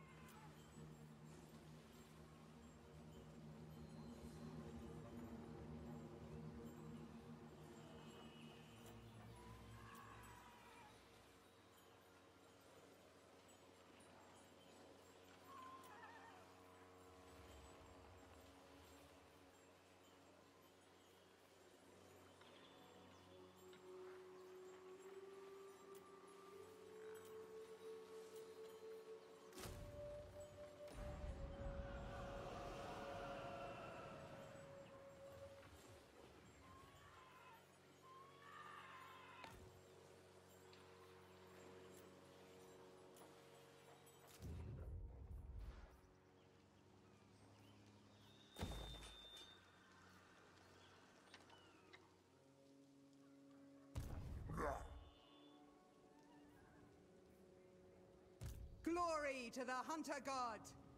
Speaker 3: Glory to the Hunter God!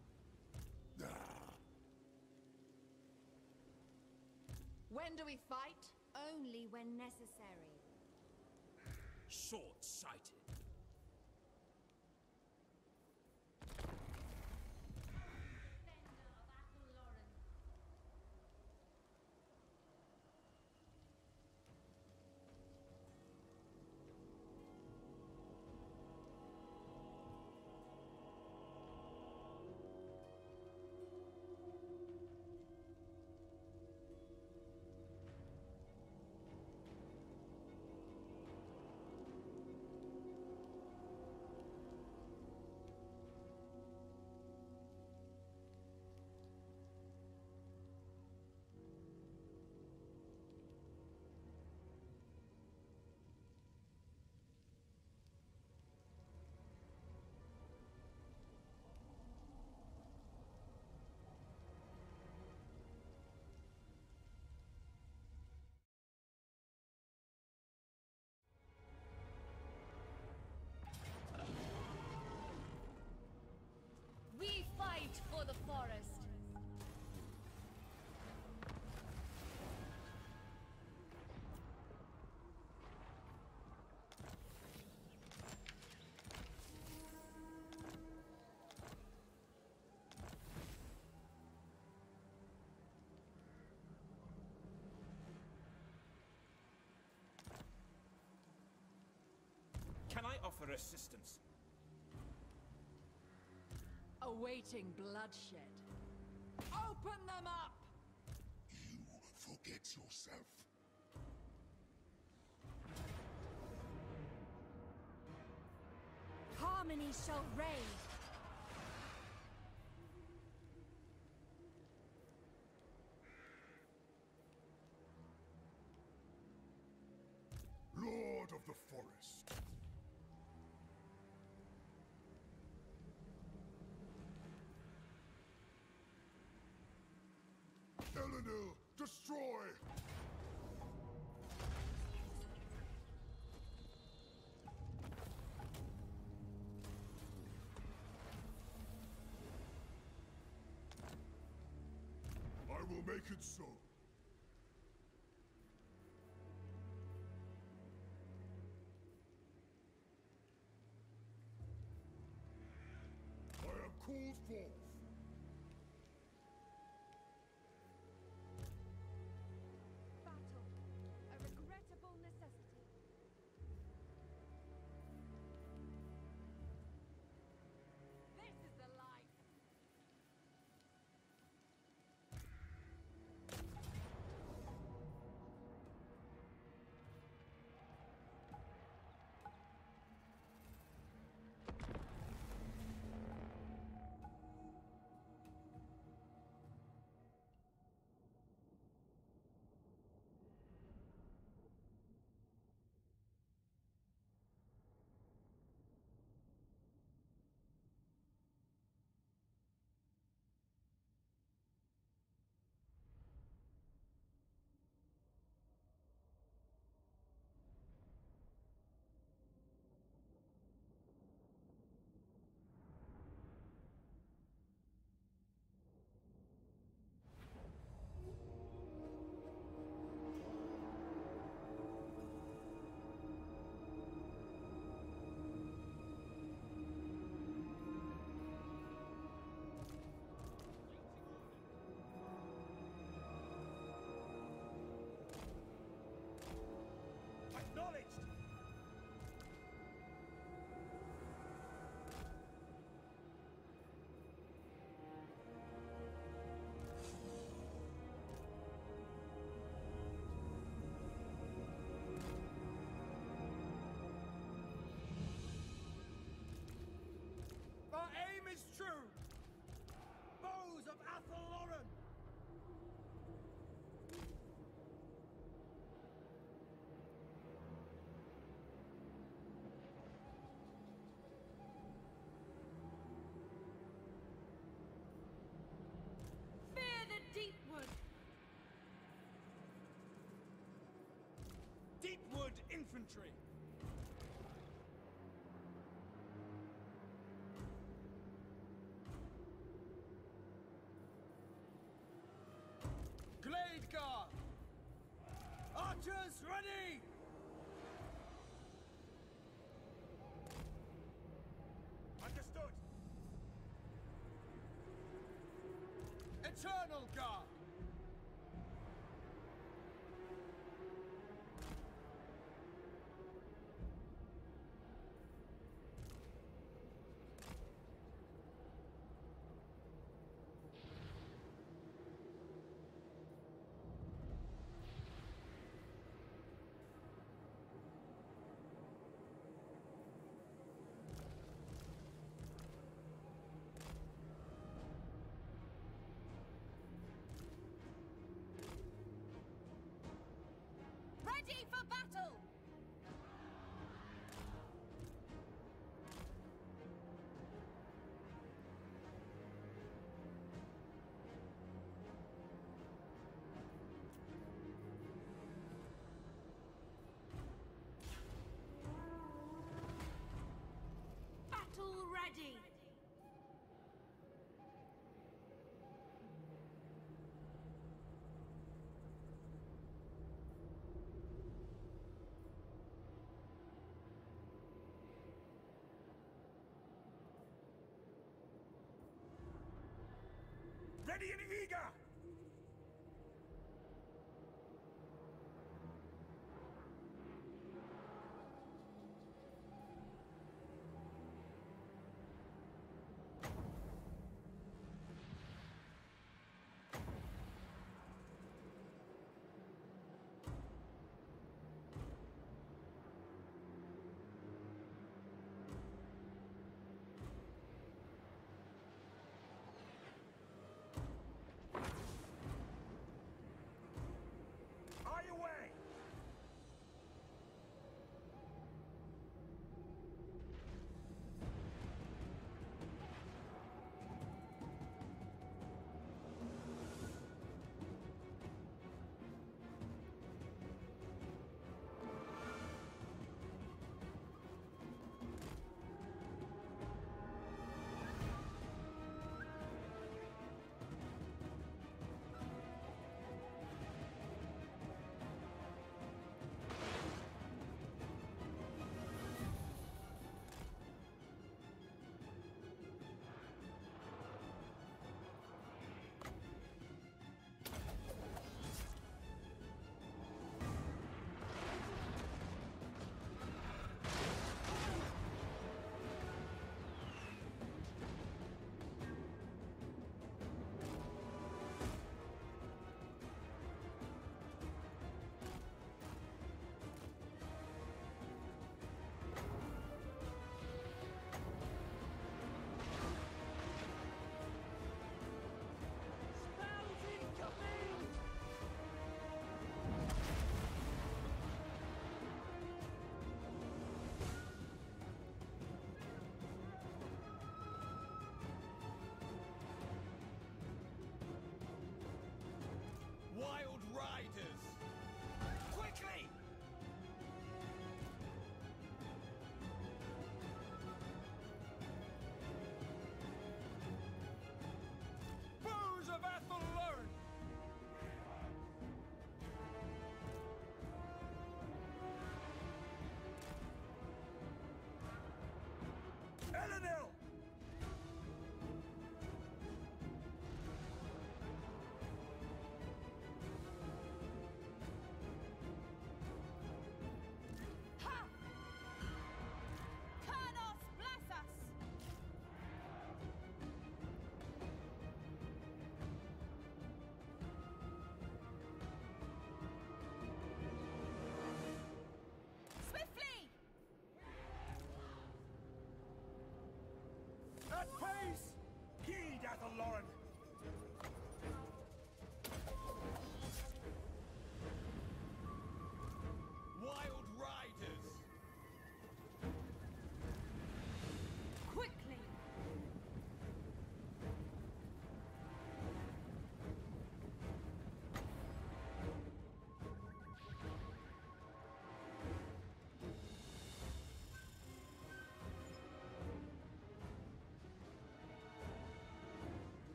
Speaker 5: When do we fight? Only when necessary.
Speaker 7: Short-sighted.
Speaker 4: assistance.
Speaker 2: Awaiting bloodshed. Open them up!
Speaker 9: You forget yourself.
Speaker 5: Harmony shall reign.
Speaker 1: Lord of the Forest. Elenil, destroy! I will make it so. I am called forth.
Speaker 5: Battle. A regrettable necessity.
Speaker 2: This is the life!
Speaker 6: Acknowledged! Our aim is true! Foes of Athelloren!
Speaker 2: Fear the Deepwood!
Speaker 6: Deepwood Infantry! Glade Guard! Archers ready! Understood! Eternal Guard!
Speaker 5: Ready for battle!
Speaker 2: Battle ready!
Speaker 6: Ready and eager!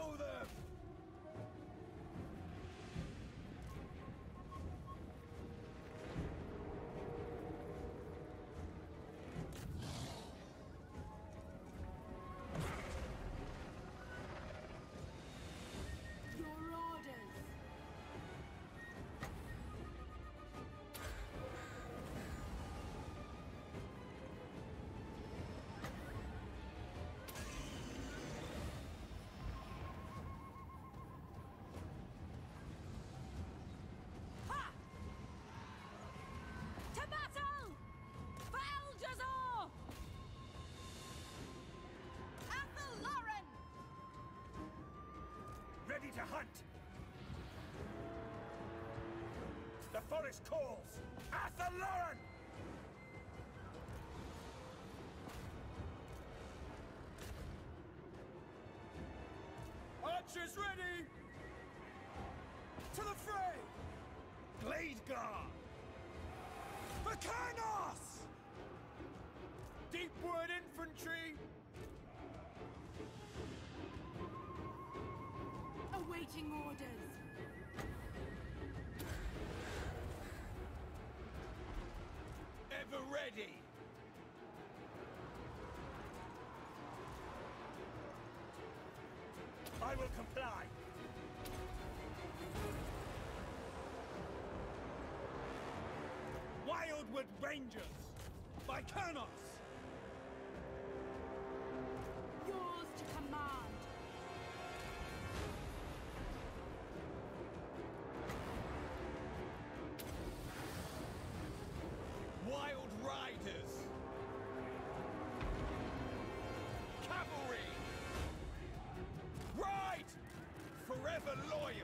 Speaker 4: Topple them!
Speaker 5: Your orders.
Speaker 2: Ha! To battle! For Eldrazor!
Speaker 5: Athelloren!
Speaker 4: Ready to hunt! The forest calls! Athelloren! Archers ready! To the fray! Glade guard! Bacanos! Deepwood infantry!
Speaker 5: Awaiting orders.
Speaker 4: Ever ready! I will comply! Wildwood Rangers! By Kernos!
Speaker 5: Yours to command.
Speaker 4: Wild Riders! Cavalry! Ride! Forever loyal!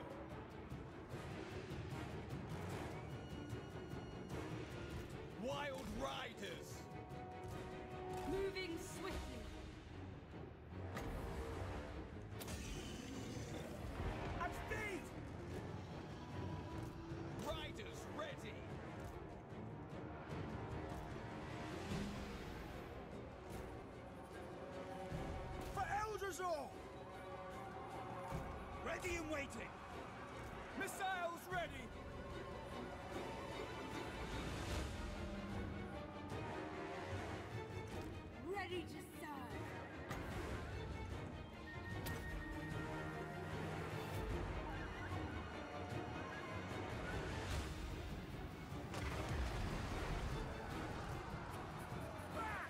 Speaker 4: Wild Riders!
Speaker 5: Moving swiftly.
Speaker 4: At speed! Riders ready! For Eldrazor! Ready and waiting! Missiles ready!
Speaker 5: Ready to serve.
Speaker 4: Back!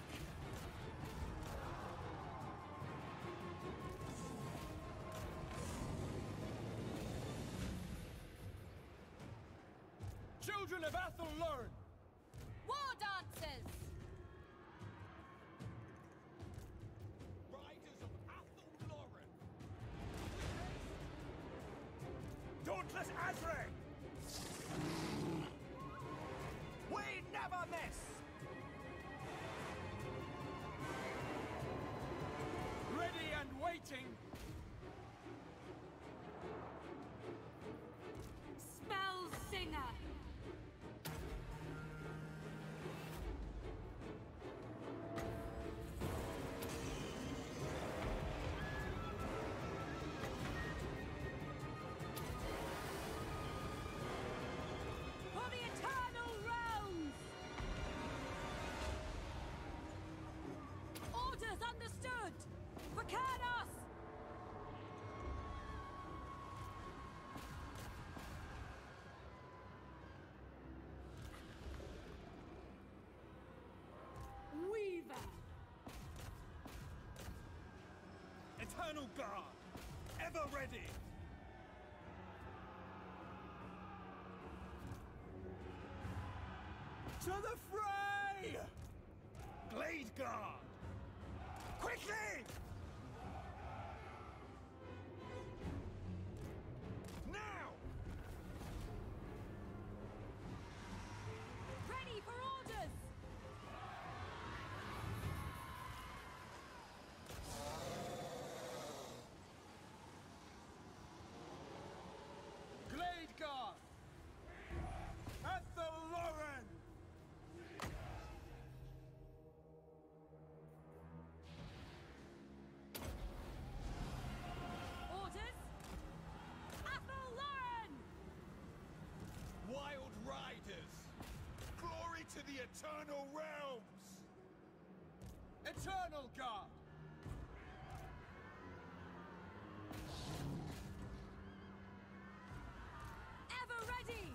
Speaker 4: Children of Athelloren!
Speaker 2: War dancers!
Speaker 4: Riders of Athelloren! Dauntless Azrae! We never miss! Ready and waiting!
Speaker 5: Spell singer.
Speaker 2: For the eternal realms! Orders understood! For Kernos!
Speaker 5: Weaver.
Speaker 4: Eternal Guard! Ever ready! To the fray! Glade Guard! Quickly! Now!
Speaker 2: Ready for orders!
Speaker 4: Glade Guard! Athelloren!
Speaker 10: Eternal Guard!
Speaker 3: Ever ready!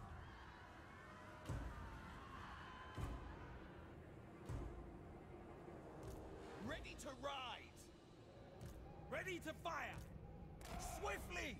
Speaker 4: Ready to ride! Ready to fire! Swiftly!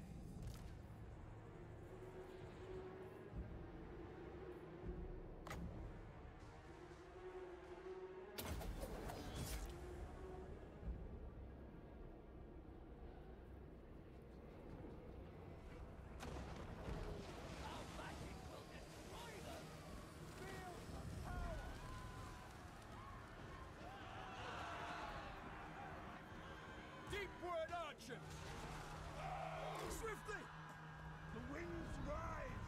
Speaker 10: Deepward archers! Swiftly! The winds rise!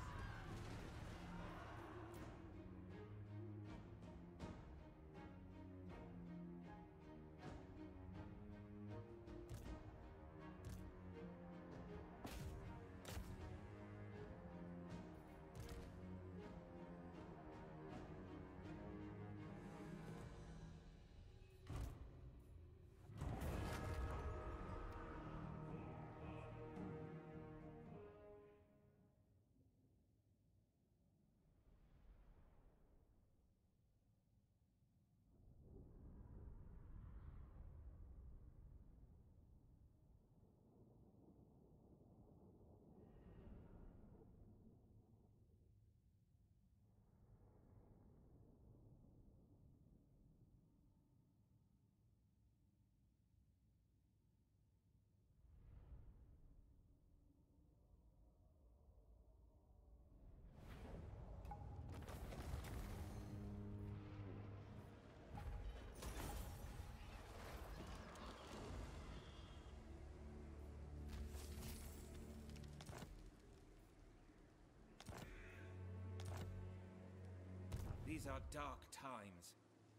Speaker 4: These are dark times.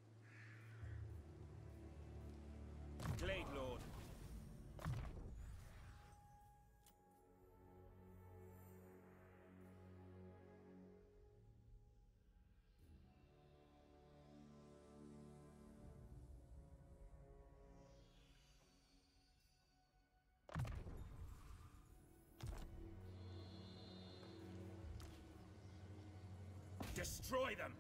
Speaker 4: Glade Lord. Destroy them!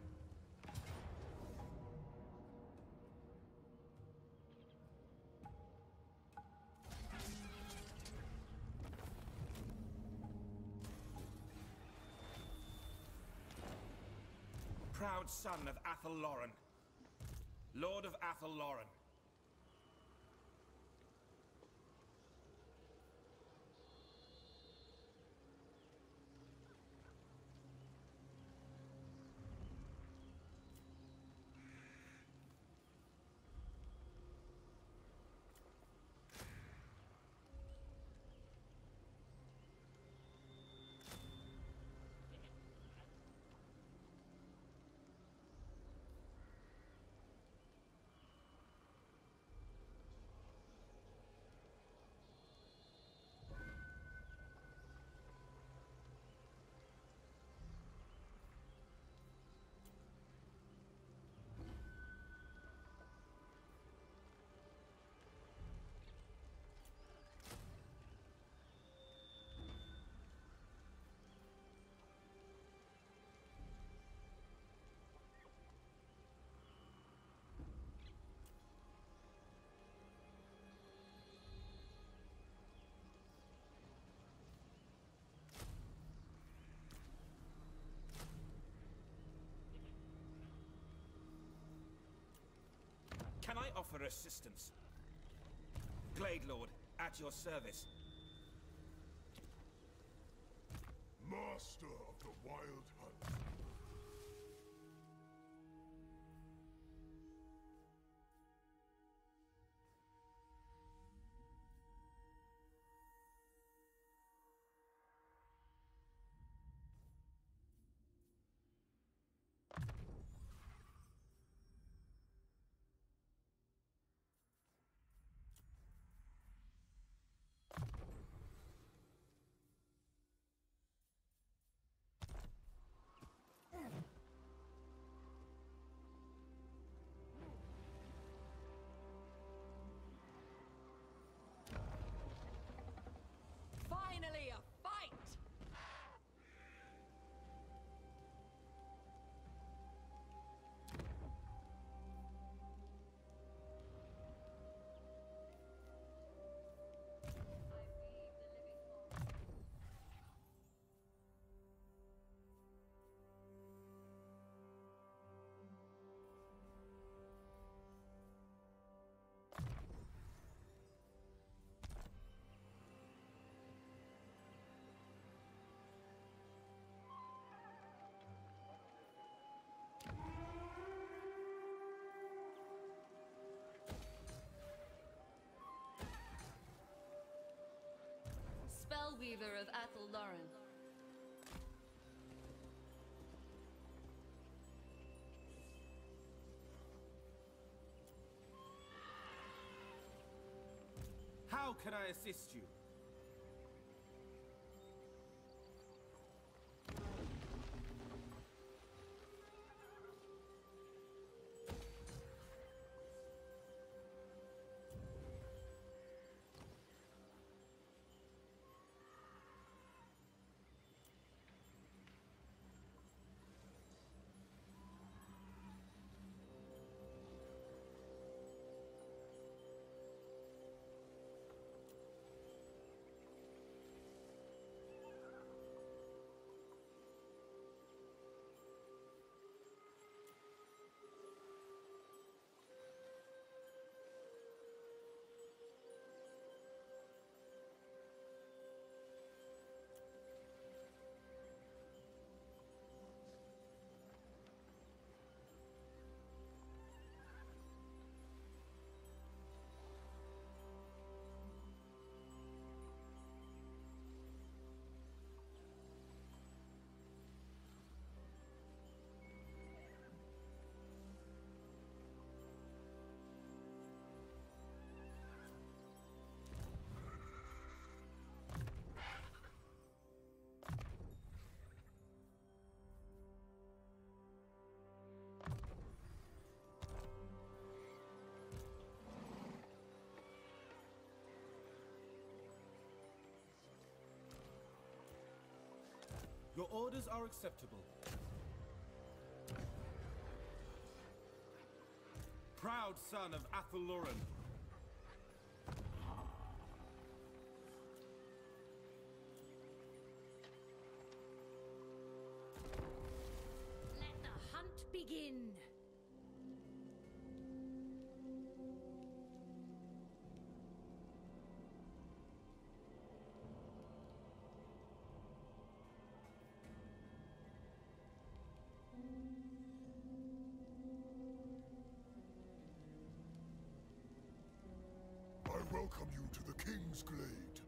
Speaker 4: Proud son of Athalloran, Lord of Athalloran. Can I offer assistance? Glade Lord, at your service.
Speaker 1: Master of the Wild Hunt.
Speaker 2: favor of Athelloren.
Speaker 6: How can I assist you? Your orders are acceptable. Proud son of Athelloren.
Speaker 2: Let the hunt begin.
Speaker 1: I welcome you to the King's Glade.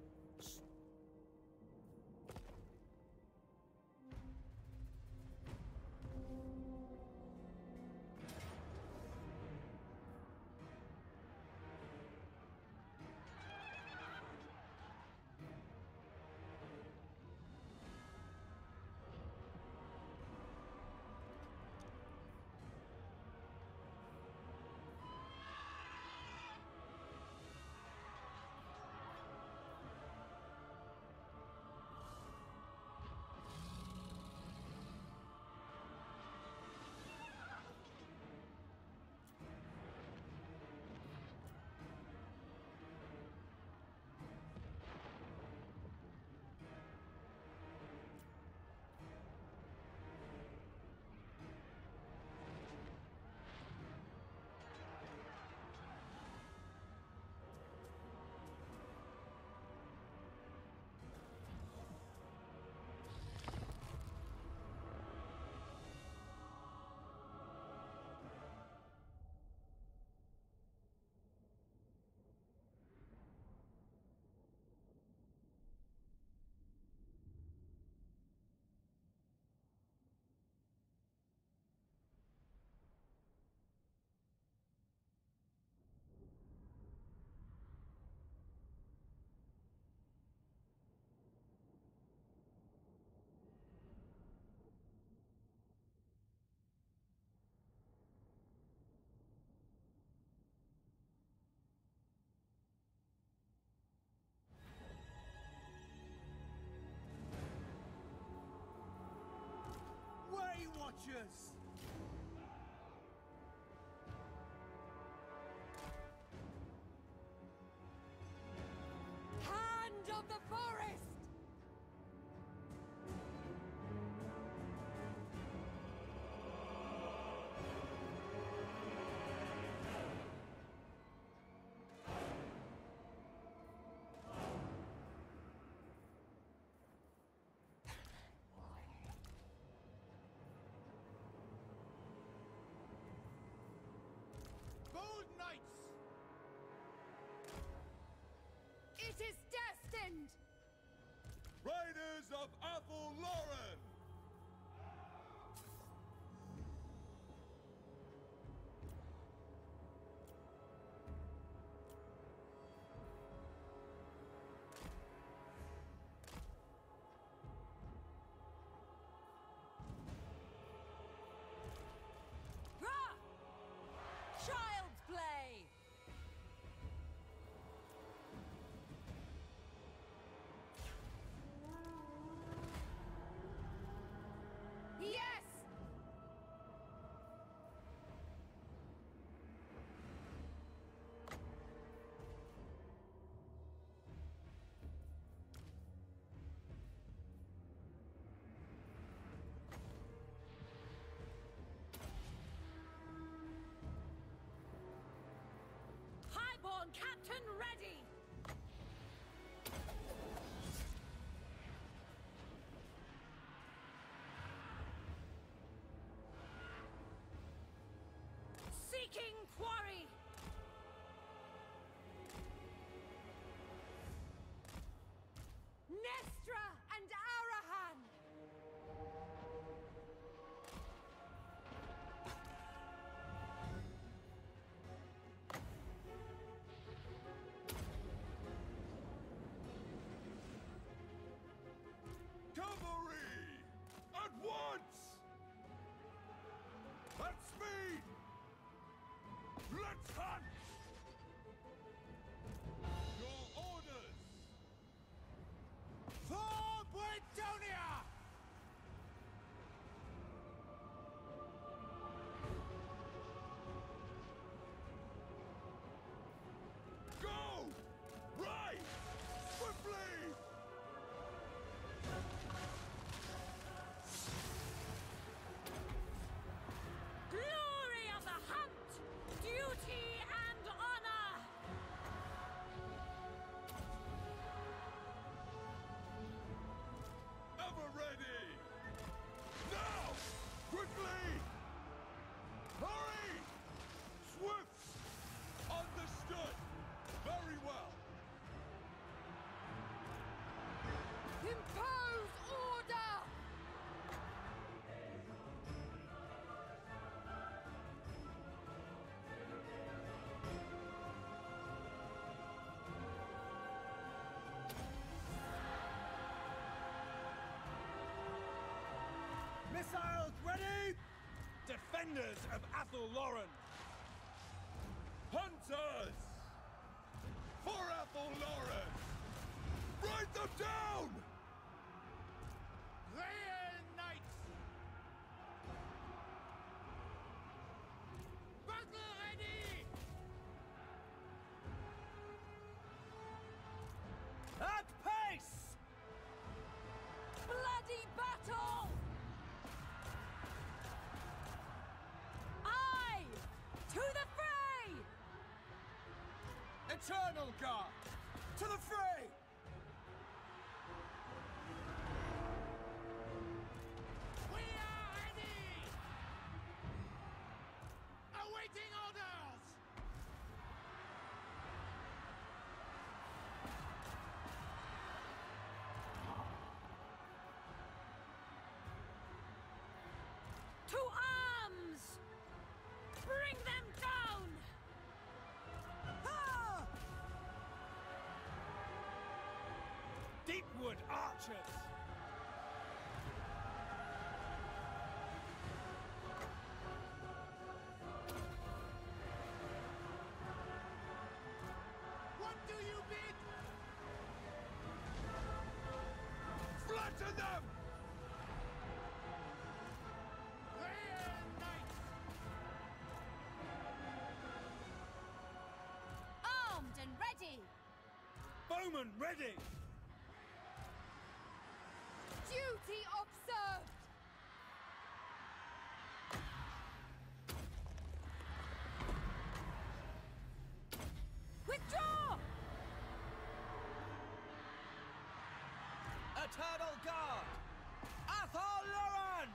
Speaker 10: Way Watchers!
Speaker 2: Hand of the forest!
Speaker 1: of HowlingWolf!
Speaker 2: Rah! Child's play!
Speaker 5: Yes!
Speaker 2: Highborn Captain ready! Seeking quarry!
Speaker 5: Nestra and Arahan!
Speaker 1: Cavalry! At once! At speed! Let's hunt! Your orders!
Speaker 10: For Britannia!
Speaker 1: Go! Right! Swiftly!
Speaker 2: Glory of the hunt! Duty and honor!
Speaker 1: Ever ready! Now! Quickly! Hurry! Swift! Understood! Very well!
Speaker 5: Impose order!
Speaker 10: Missiles ready!
Speaker 4: Defenders of HowlingWolf!
Speaker 1: Hunters! For HowlingWolf! Write them down!
Speaker 10: Real Knights! Battle ready!
Speaker 4: At pace!
Speaker 2: Bloody battle! Aye! To the fray!
Speaker 10: Eternal Guard! To the fray! We are ready! Awaiting orders!
Speaker 2: To arms! Bring them down!
Speaker 10: Ah!
Speaker 4: Deepwood archers!
Speaker 10: What do you bid?
Speaker 1: Flatten them!
Speaker 10: Real Knights!
Speaker 5: Armed and ready!
Speaker 4: Bowman ready!
Speaker 5: Duty observed!
Speaker 2: Withdraw!
Speaker 4: Eternal Guard! HowlingWolf!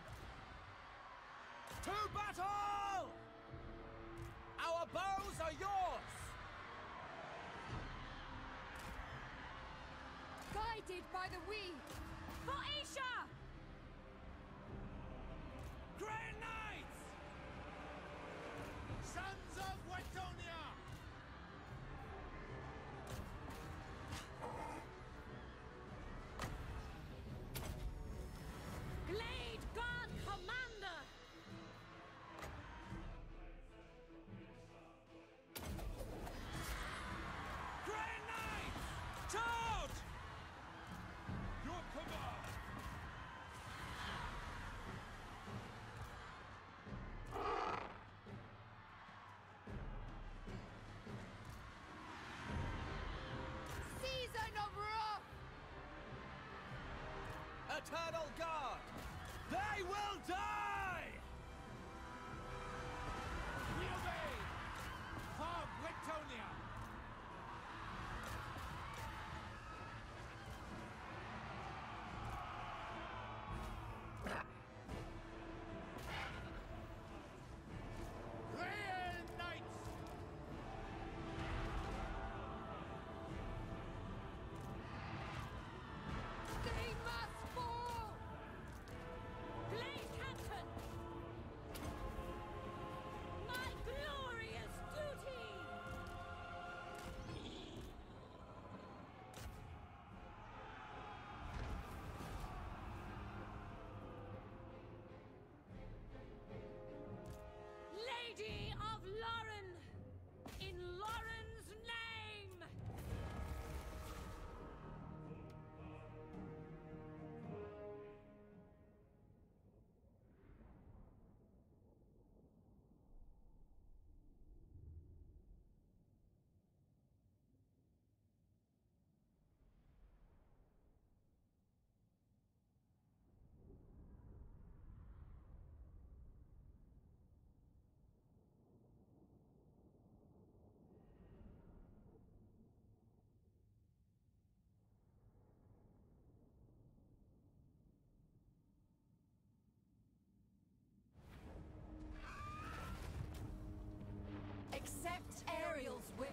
Speaker 4: To battle! Our bows are yours!
Speaker 5: Guided by the wind!
Speaker 2: For
Speaker 4: eternal guard! They will die!
Speaker 10: We obey! For Bretonia! Real Knights!
Speaker 2: They must fall! Blade Canton! My glorious duty! Lady of Lauren! In Lauren's name! Accept Ariel's whip.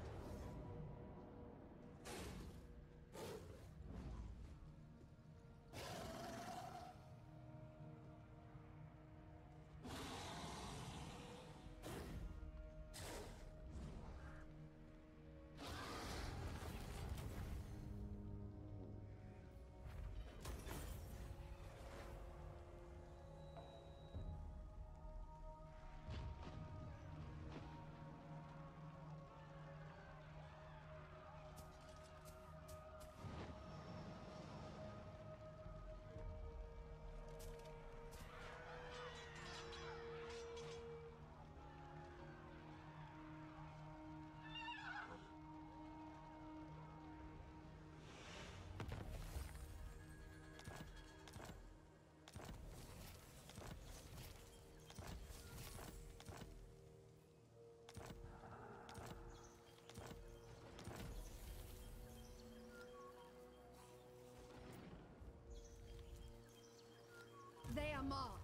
Speaker 2: They are marked.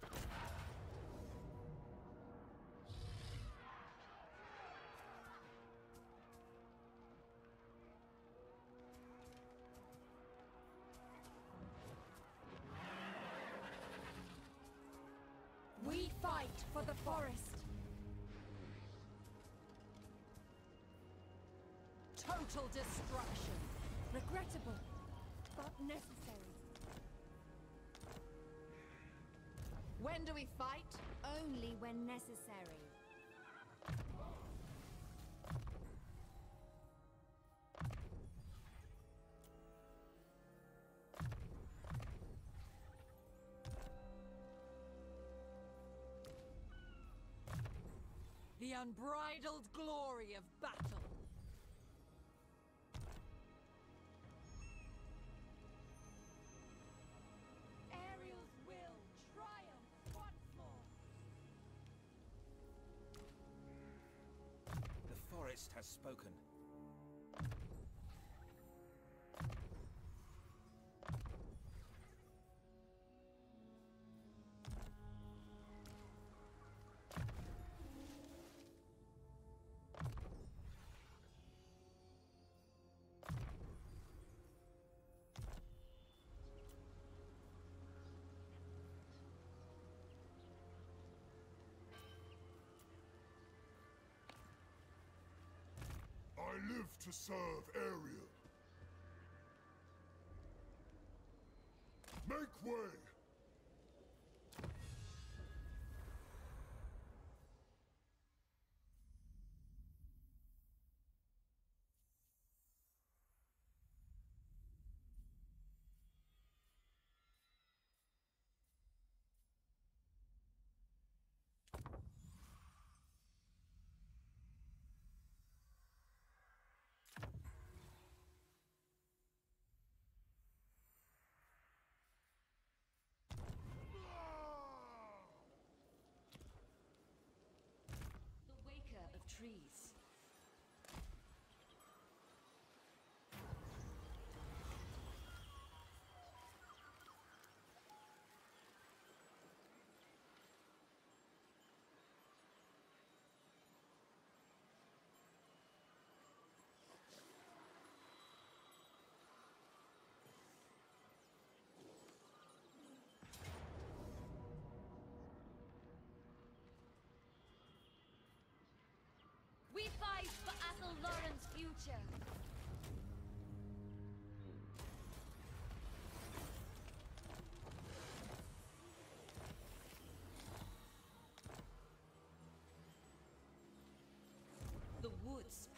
Speaker 2: We fight for the forest. Total destruction. Regrettable, but necessary. When do we fight?
Speaker 5: Only when necessary.
Speaker 2: The unbridled glory of battle. Ariel's will triumph once more.
Speaker 4: The forest has spoken.
Speaker 1: I live to serve Ariel. Make way!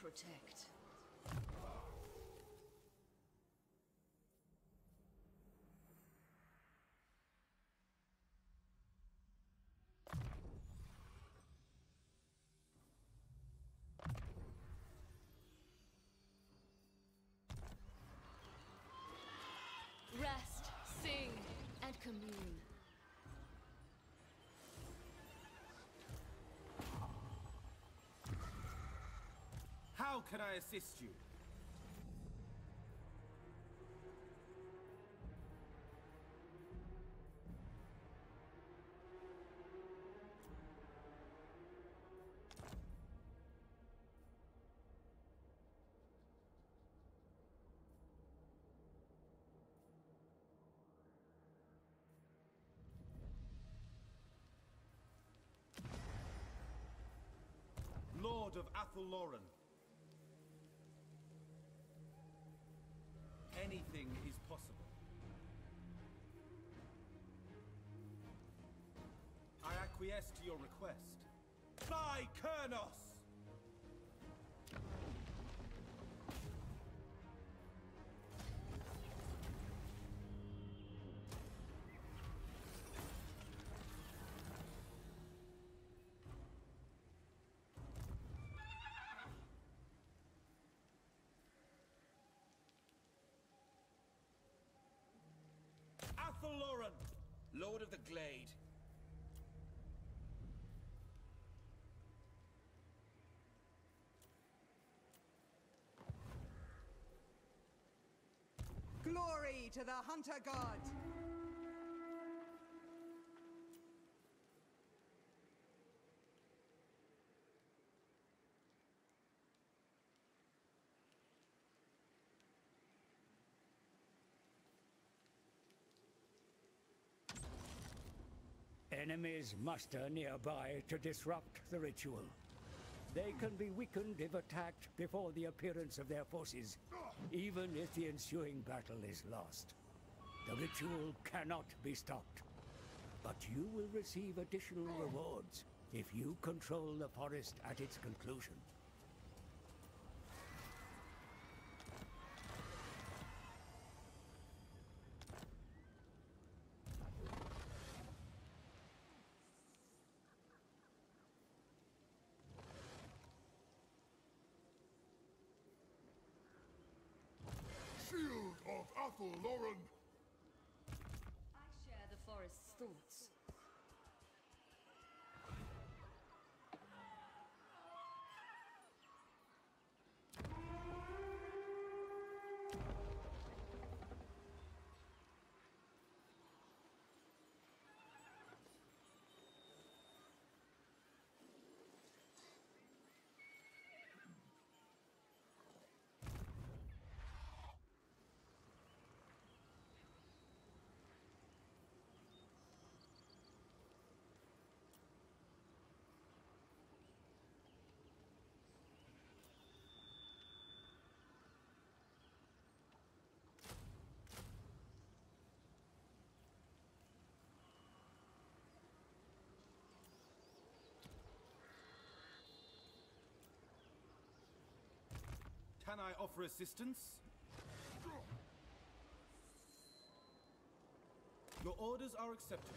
Speaker 2: protect. Rest, sing, and commune.
Speaker 6: How can I assist you? Lord of Athalloran. Anything is possible. I acquiesce to your request. By Kurnos! Athalloran,
Speaker 4: Lord of the Glade.
Speaker 3: Glory to the Hunter God!
Speaker 11: Enemies muster nearby to disrupt the ritual. They can be weakened if attacked before the appearance of their forces, even if the ensuing battle is lost. The ritual cannot be stopped. But you will receive additional rewards if you control the forest at its conclusion.
Speaker 1: Shield of Athalloran!
Speaker 2: I share the forest's thoughts.
Speaker 6: Can I offer assistance? Your orders are acceptable.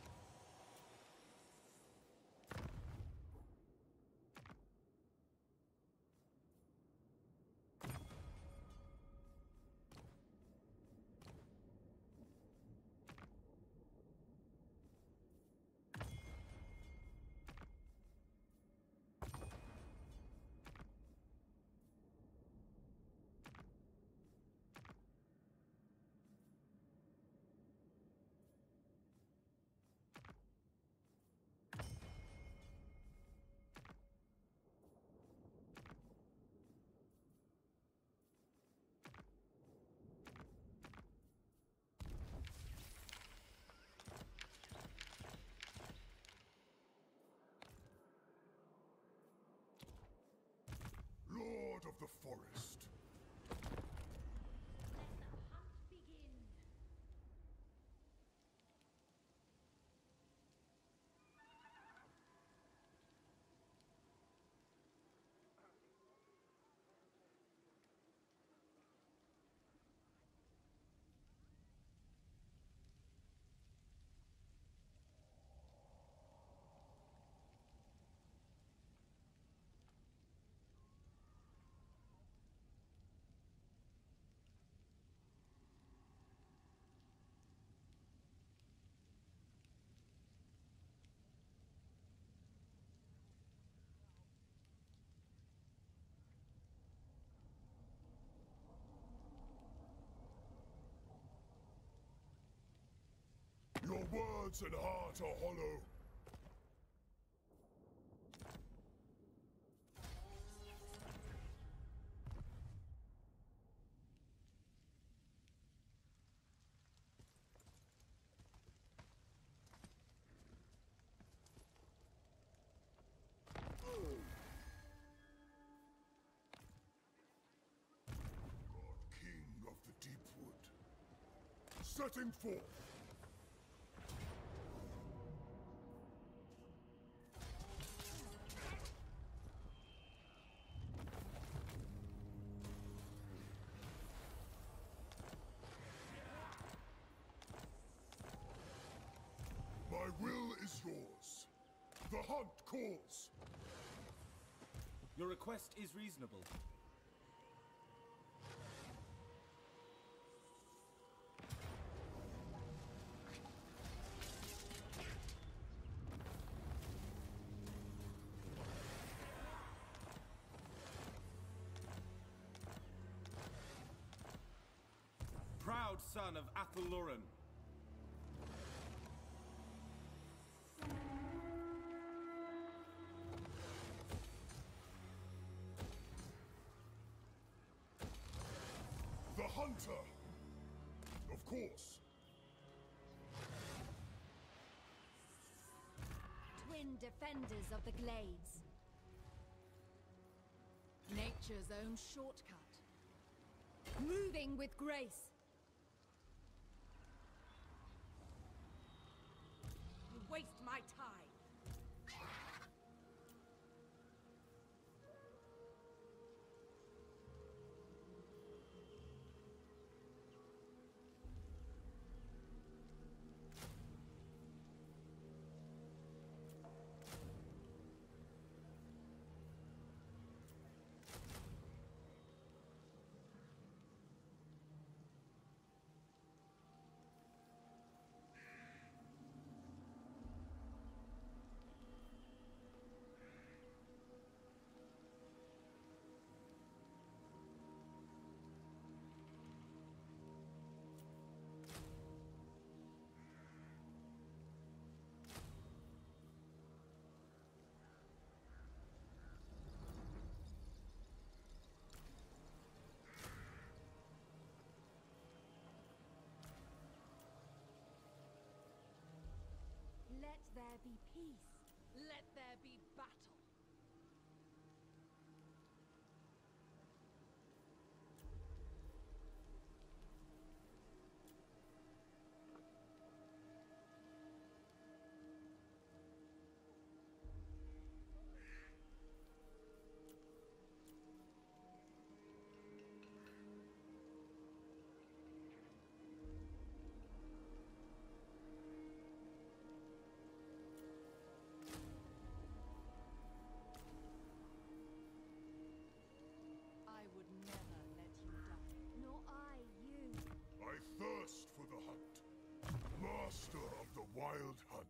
Speaker 1: Lord of the Forest. words and heart are hollow. King of the Deepwood, setting forth. My will is yours. The hunt calls.
Speaker 6: Your request is reasonable. Proud son of Athelloren.
Speaker 1: The hunter. Of course.
Speaker 5: Twin defenders of the glades.
Speaker 2: Nature's own shortcut.
Speaker 5: Moving with grace.
Speaker 3: You waste my time.
Speaker 5: Let there be peace.
Speaker 2: Let there be battle. I would never let you die.
Speaker 5: Nor I you.
Speaker 1: I thirst for the hunt. Master of the wild hunt.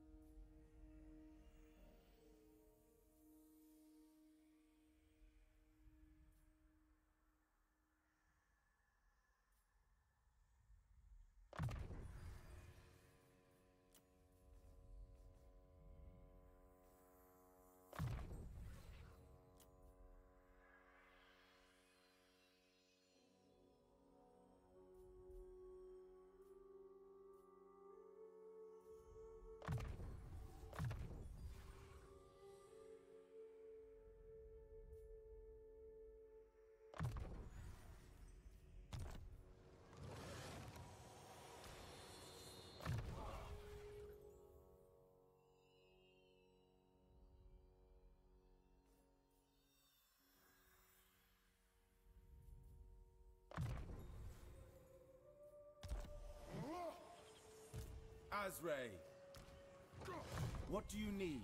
Speaker 6: Azray, what do you need?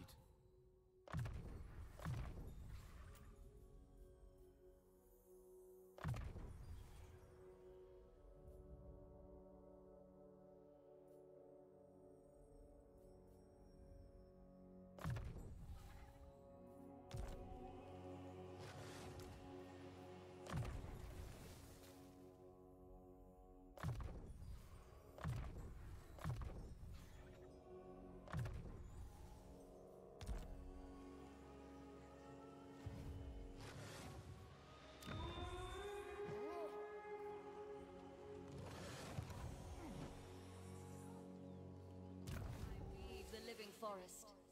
Speaker 12: forest.